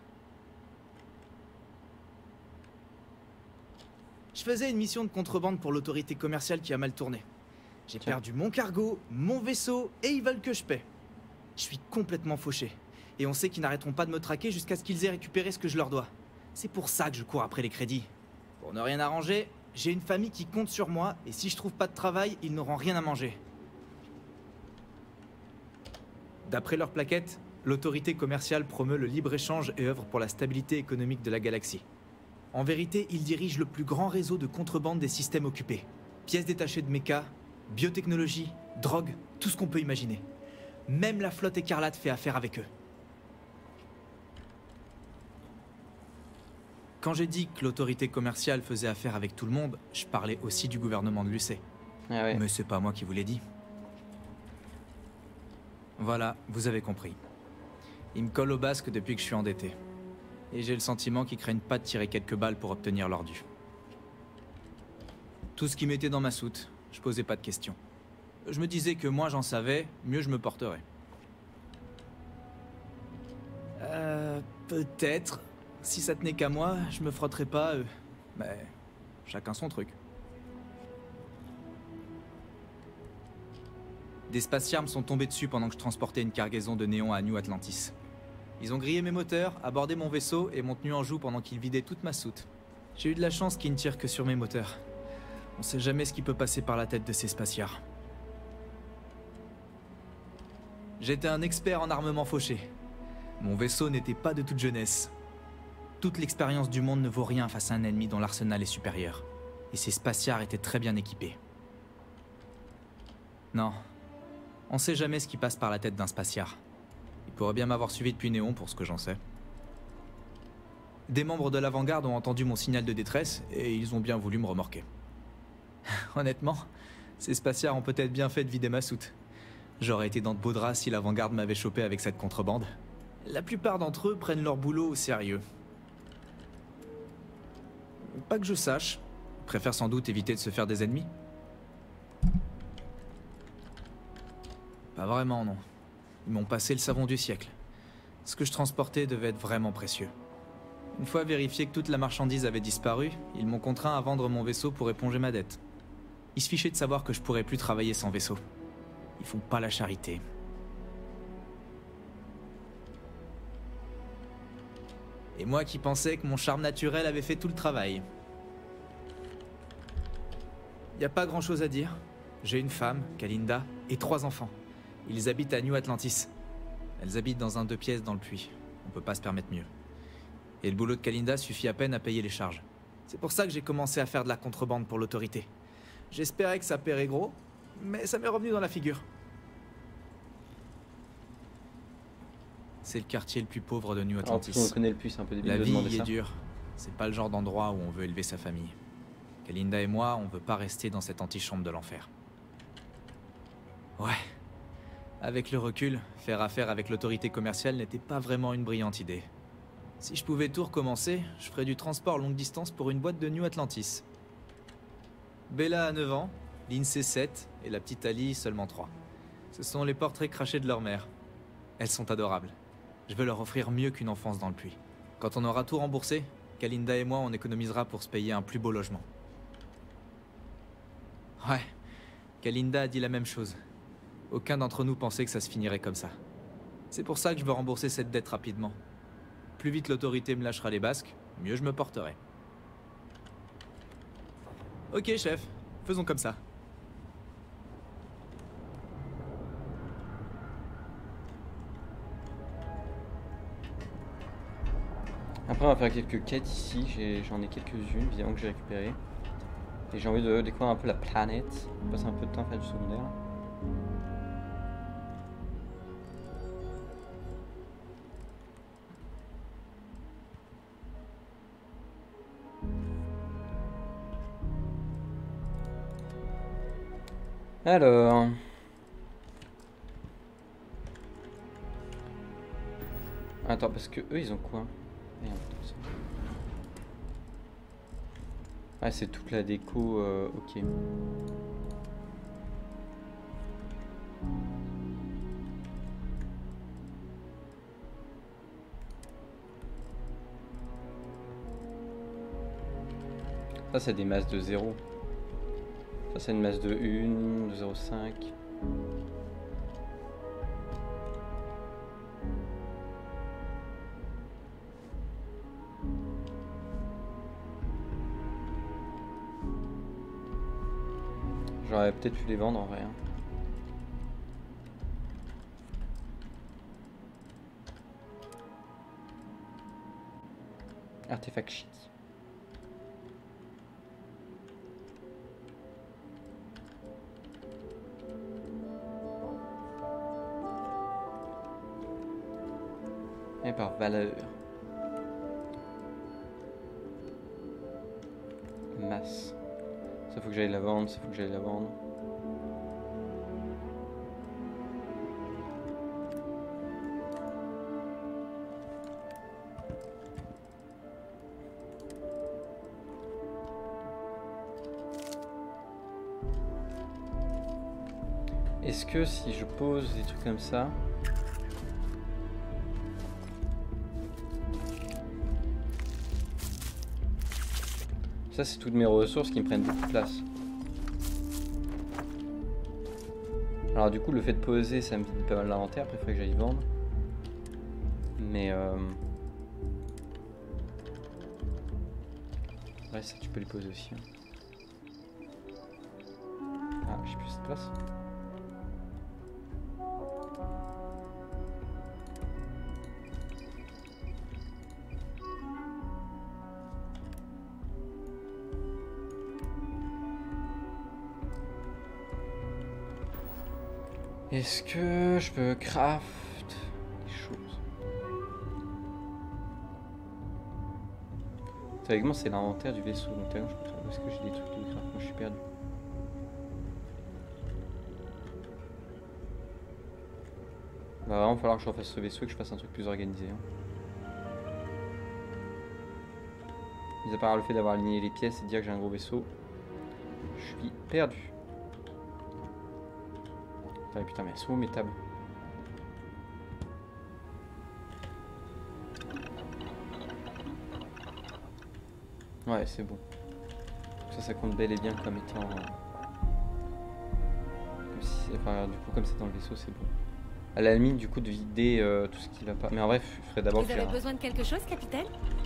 Je faisais une mission de contrebande pour l'autorité commerciale qui a mal tourné. J'ai perdu mon cargo, mon vaisseau, et ils veulent que je paie. Je suis complètement fauché. Et on sait qu'ils n'arrêteront pas de me traquer jusqu'à ce qu'ils aient récupéré ce que je leur dois. C'est pour ça que je cours après les crédits. Pour ne rien arranger, j'ai une famille qui compte sur moi, et si je trouve pas de travail, ils n'auront rien à manger. D'après leur plaquette, l'autorité commerciale promeut le libre-échange et œuvre pour la stabilité économique de la galaxie. En vérité, ils dirigent le plus grand réseau de contrebande des systèmes occupés. Pièces détachées de méca, biotechnologie, drogue, tout ce qu'on peut imaginer. Même la flotte écarlate fait affaire avec eux. Quand j'ai dit que l'autorité commerciale faisait affaire avec tout le monde, je parlais aussi du gouvernement de l'U C. Ah ouais. Mais c'est pas moi qui vous l'ai dit. Voilà, vous avez compris. Ils me collent au basque depuis que je suis endetté. Et j'ai le sentiment qu'ils craignent pas de tirer quelques balles pour obtenir leur dû. Tout ce qui m'était dans ma soute, je posais pas de questions. Je me disais que moins j'en savais, mieux je me porterais. Euh... Peut-être. Si ça tenait qu'à moi, je me frotterais pas à eux. Mais... chacun son truc. Des spatiarmes sont tombés dessus pendant que je transportais une cargaison de néon à New Atlantis. Ils ont grillé mes moteurs, abordé mon vaisseau et m'ont tenu en joue pendant qu'ils vidaient toute ma soute. J'ai eu de la chance qu'ils ne tirent que sur mes moteurs. On sait jamais ce qui peut passer par la tête de ces spatiards. J'étais un expert en armement fauché. Mon vaisseau n'était pas de toute jeunesse. Toute l'expérience du monde ne vaut rien face à un ennemi dont l'arsenal est supérieur. Et ces spatiards étaient très bien équipés. Non. On sait jamais ce qui passe par la tête d'un spatiard. Il pourrait bien m'avoir suivi depuis Néon pour ce que j'en sais. Des membres de l'avant-garde ont entendu mon signal de détresse et ils ont bien voulu me remorquer. Honnêtement, ces spatiards ont peut-être bien fait de vider ma soute. J'aurais été dans de beaux draps si l'avant-garde m'avait chopé avec cette contrebande. La plupart d'entre eux prennent leur boulot au sérieux. Pas que je sache. Ils préfèrent sans doute éviter de se faire des ennemis. Pas vraiment, non. Ils m'ont passé le savon du siècle. Ce que je transportais devait être vraiment précieux. Une fois vérifié que toute la marchandise avait disparu, ils m'ont contraint à vendre mon vaisseau pour éponger ma dette. Ils se fichaient de savoir que je pourrais plus travailler sans vaisseau. Ils font pas la charité. Et moi qui pensais que mon charme naturel avait fait tout le travail. Y a pas grand chose à dire. J'ai une femme, Kalinda, et trois enfants. Ils habitent à New Atlantis. Elles habitent dans un deux pièces dans le puits. On peut pas se permettre mieux. Et le boulot de Kalinda suffit à peine à payer les charges. C'est pour ça que j'ai commencé à faire de la contrebande pour l'autorité. J'espérais que ça paierait gros, mais ça m'est revenu dans la figure. C'est le quartier le plus pauvre de New Atlantis. On le connaît le plus, c'est un peu débile La de vie demander y est ça. dure. C'est pas le genre d'endroit où on veut élever sa famille. Kalinda et moi, on veut pas rester dans cette antichambre de l'enfer. Ouais. Avec le recul, faire affaire avec l'autorité commerciale n'était pas vraiment une brillante idée. Si je pouvais tout recommencer, je ferais du transport longue distance pour une boîte de New Atlantis. Bella a neuf ans, Lindsay sept et la petite Ali seulement trois. Ce sont les portraits crachés de leur mère. Elles sont adorables. Je veux leur offrir mieux qu'une enfance dans le puits. Quand on aura tout remboursé, Kalinda et moi on économisera pour se payer un plus beau logement. Ouais, Kalinda a dit la même chose. Aucun d'entre nous pensait que ça se finirait comme ça. C'est pour ça que je veux rembourser cette dette rapidement. Plus vite l'autorité me lâchera les basques, mieux je me porterai. Ok chef, faisons comme ça. Après on va faire quelques quêtes ici, j'en ai, ai quelques-unes, évidemment que j'ai récupérées. Et j'ai envie de découvrir un peu la planète, passer un peu de temps à faire du secondaire. Alors... Attends, parce que eux ils ont quoi? Merde, ça. Ah, c'est toute la déco, euh, ok. Ça, c'est des masses de zéro. Ça, c'est une masse de un, de zéro virgule cinq. J'aurais peut-être pu les vendre en vrai. Hein. Artefact sheet. Et par valeur. Masse. Ça faut que j'aille la vendre, ça faut que j'aille la vendre. Est-ce que si je pose des trucs comme ça... Ça, c'est toutes mes ressources qui me prennent beaucoup de place. Alors du coup, le fait de poser, ça me vide pas mal l'inventaire. Après, il faudrait que j'aille vendre. Mais... Euh... Ouais, ça, tu peux les poser aussi. Hein. Ah, j'ai plus de place. Est-ce que je peux craft des choses? Théoriquement c'est l'inventaire du vaisseau, donc théoriquement je peux faire. Est-ce que j'ai des trucs de craft? Moi je suis perdu. Va vraiment falloir que je refasse ce vaisseau et que je fasse un truc plus organisé. Hein. Mis à part le fait d'avoir aligné les pièces et de dire que j'ai un gros vaisseau, je suis perdu. Ah, putain, mais elles sont où mes tables? Ouais, c'est bon. Ça, ça compte bel et bien comme étant... Comme si... Enfin, du coup, comme c'est dans le vaisseau, c'est bon. À la limite, du coup, de vider euh, tout ce qui va pas... Mais en vrai, il faudrait d'abord Vous faire... avez besoin de quelque chose, capitaine?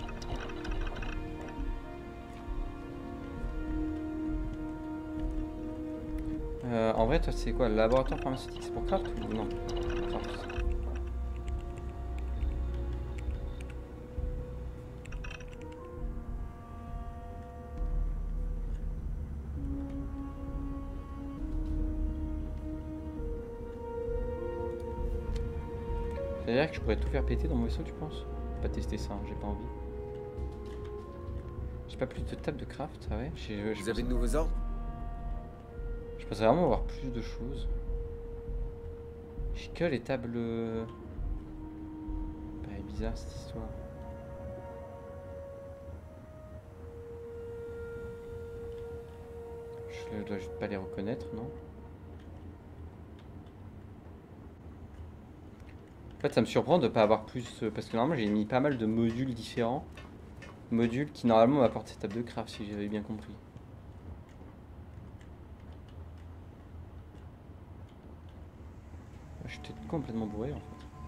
Euh, en vrai, toi, c'est quoi? Le laboratoire pharmaceutique, c'est pour craft ou non? Craft. C'est-à-dire que je pourrais tout faire péter dans mon vaisseau, tu penses? Pas tester ça, hein, j'ai pas envie. J'ai pas plus de table de craft, ah ouais. Vous avez de nouveaux ordres? Je pensais vraiment avoir plus de choses. J'ai que les tables... Bah, elle est bizarre cette histoire. Je dois juste pas les reconnaître, non? En fait, ça me surprend de pas avoir plus... Parce que normalement, j'ai mis pas mal de modules différents. Modules qui, normalement, m'apportent ces tables de craft, si j'avais bien compris. J'étais complètement bourré, en fait.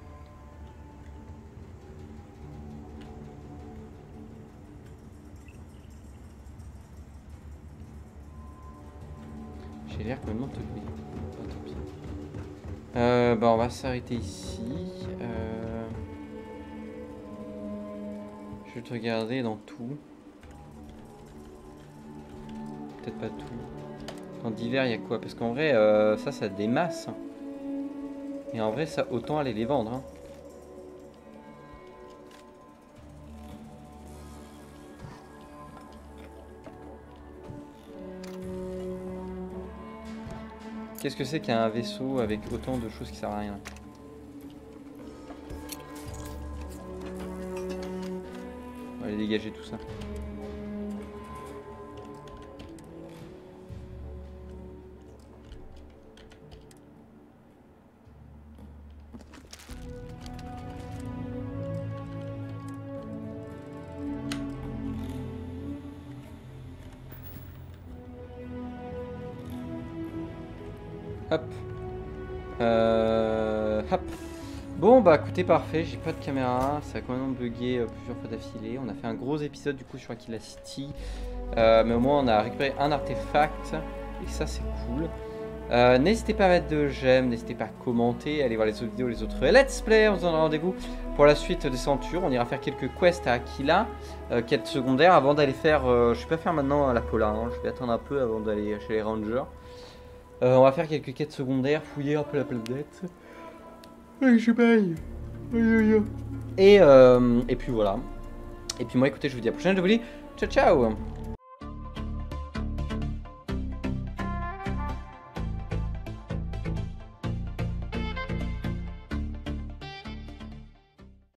J'ai l'air complètement teubé. Oh, tant pis. Euh, bah on va s'arrêter ici. Euh... Je vais te regarder dans tout. Peut-être pas tout. Dans divers, il y a quoi? Parce qu'en vrai, euh, ça, ça a des masses. Et en vrai, ça, autant aller les vendre. Hein. Qu'est-ce que c'est qu'un vaisseau avec autant de choses qui servent à rien? On va aller dégager tout ça. Hop. Euh, hop. Bon bah écoutez, parfait, j'ai pas de caméra, ça a quand même bugué euh, plusieurs fois d'affilée. On a fait un gros épisode du coup sur Aquila City. Euh, mais au moins on a récupéré un artefact. Et ça c'est cool. Euh, n'hésitez pas à mettre de j'aime, n'hésitez pas à commenter, allez voir les autres vidéos, les autres let's play. On se donne rendez-vous pour la suite des aventures. On ira faire quelques quests à Aquila, euh, quêtes secondaires avant d'aller faire... Euh, je vais pas faire maintenant la Pola, hein, je vais attendre un peu avant d'aller chez les rangers. Euh, on va faire quelques quêtes secondaires, fouiller un peu la planète. Allez, je baille. Et, euh, et puis voilà. Et puis moi, écoutez, je vous dis à la prochaine. Je vous dis ciao ciao.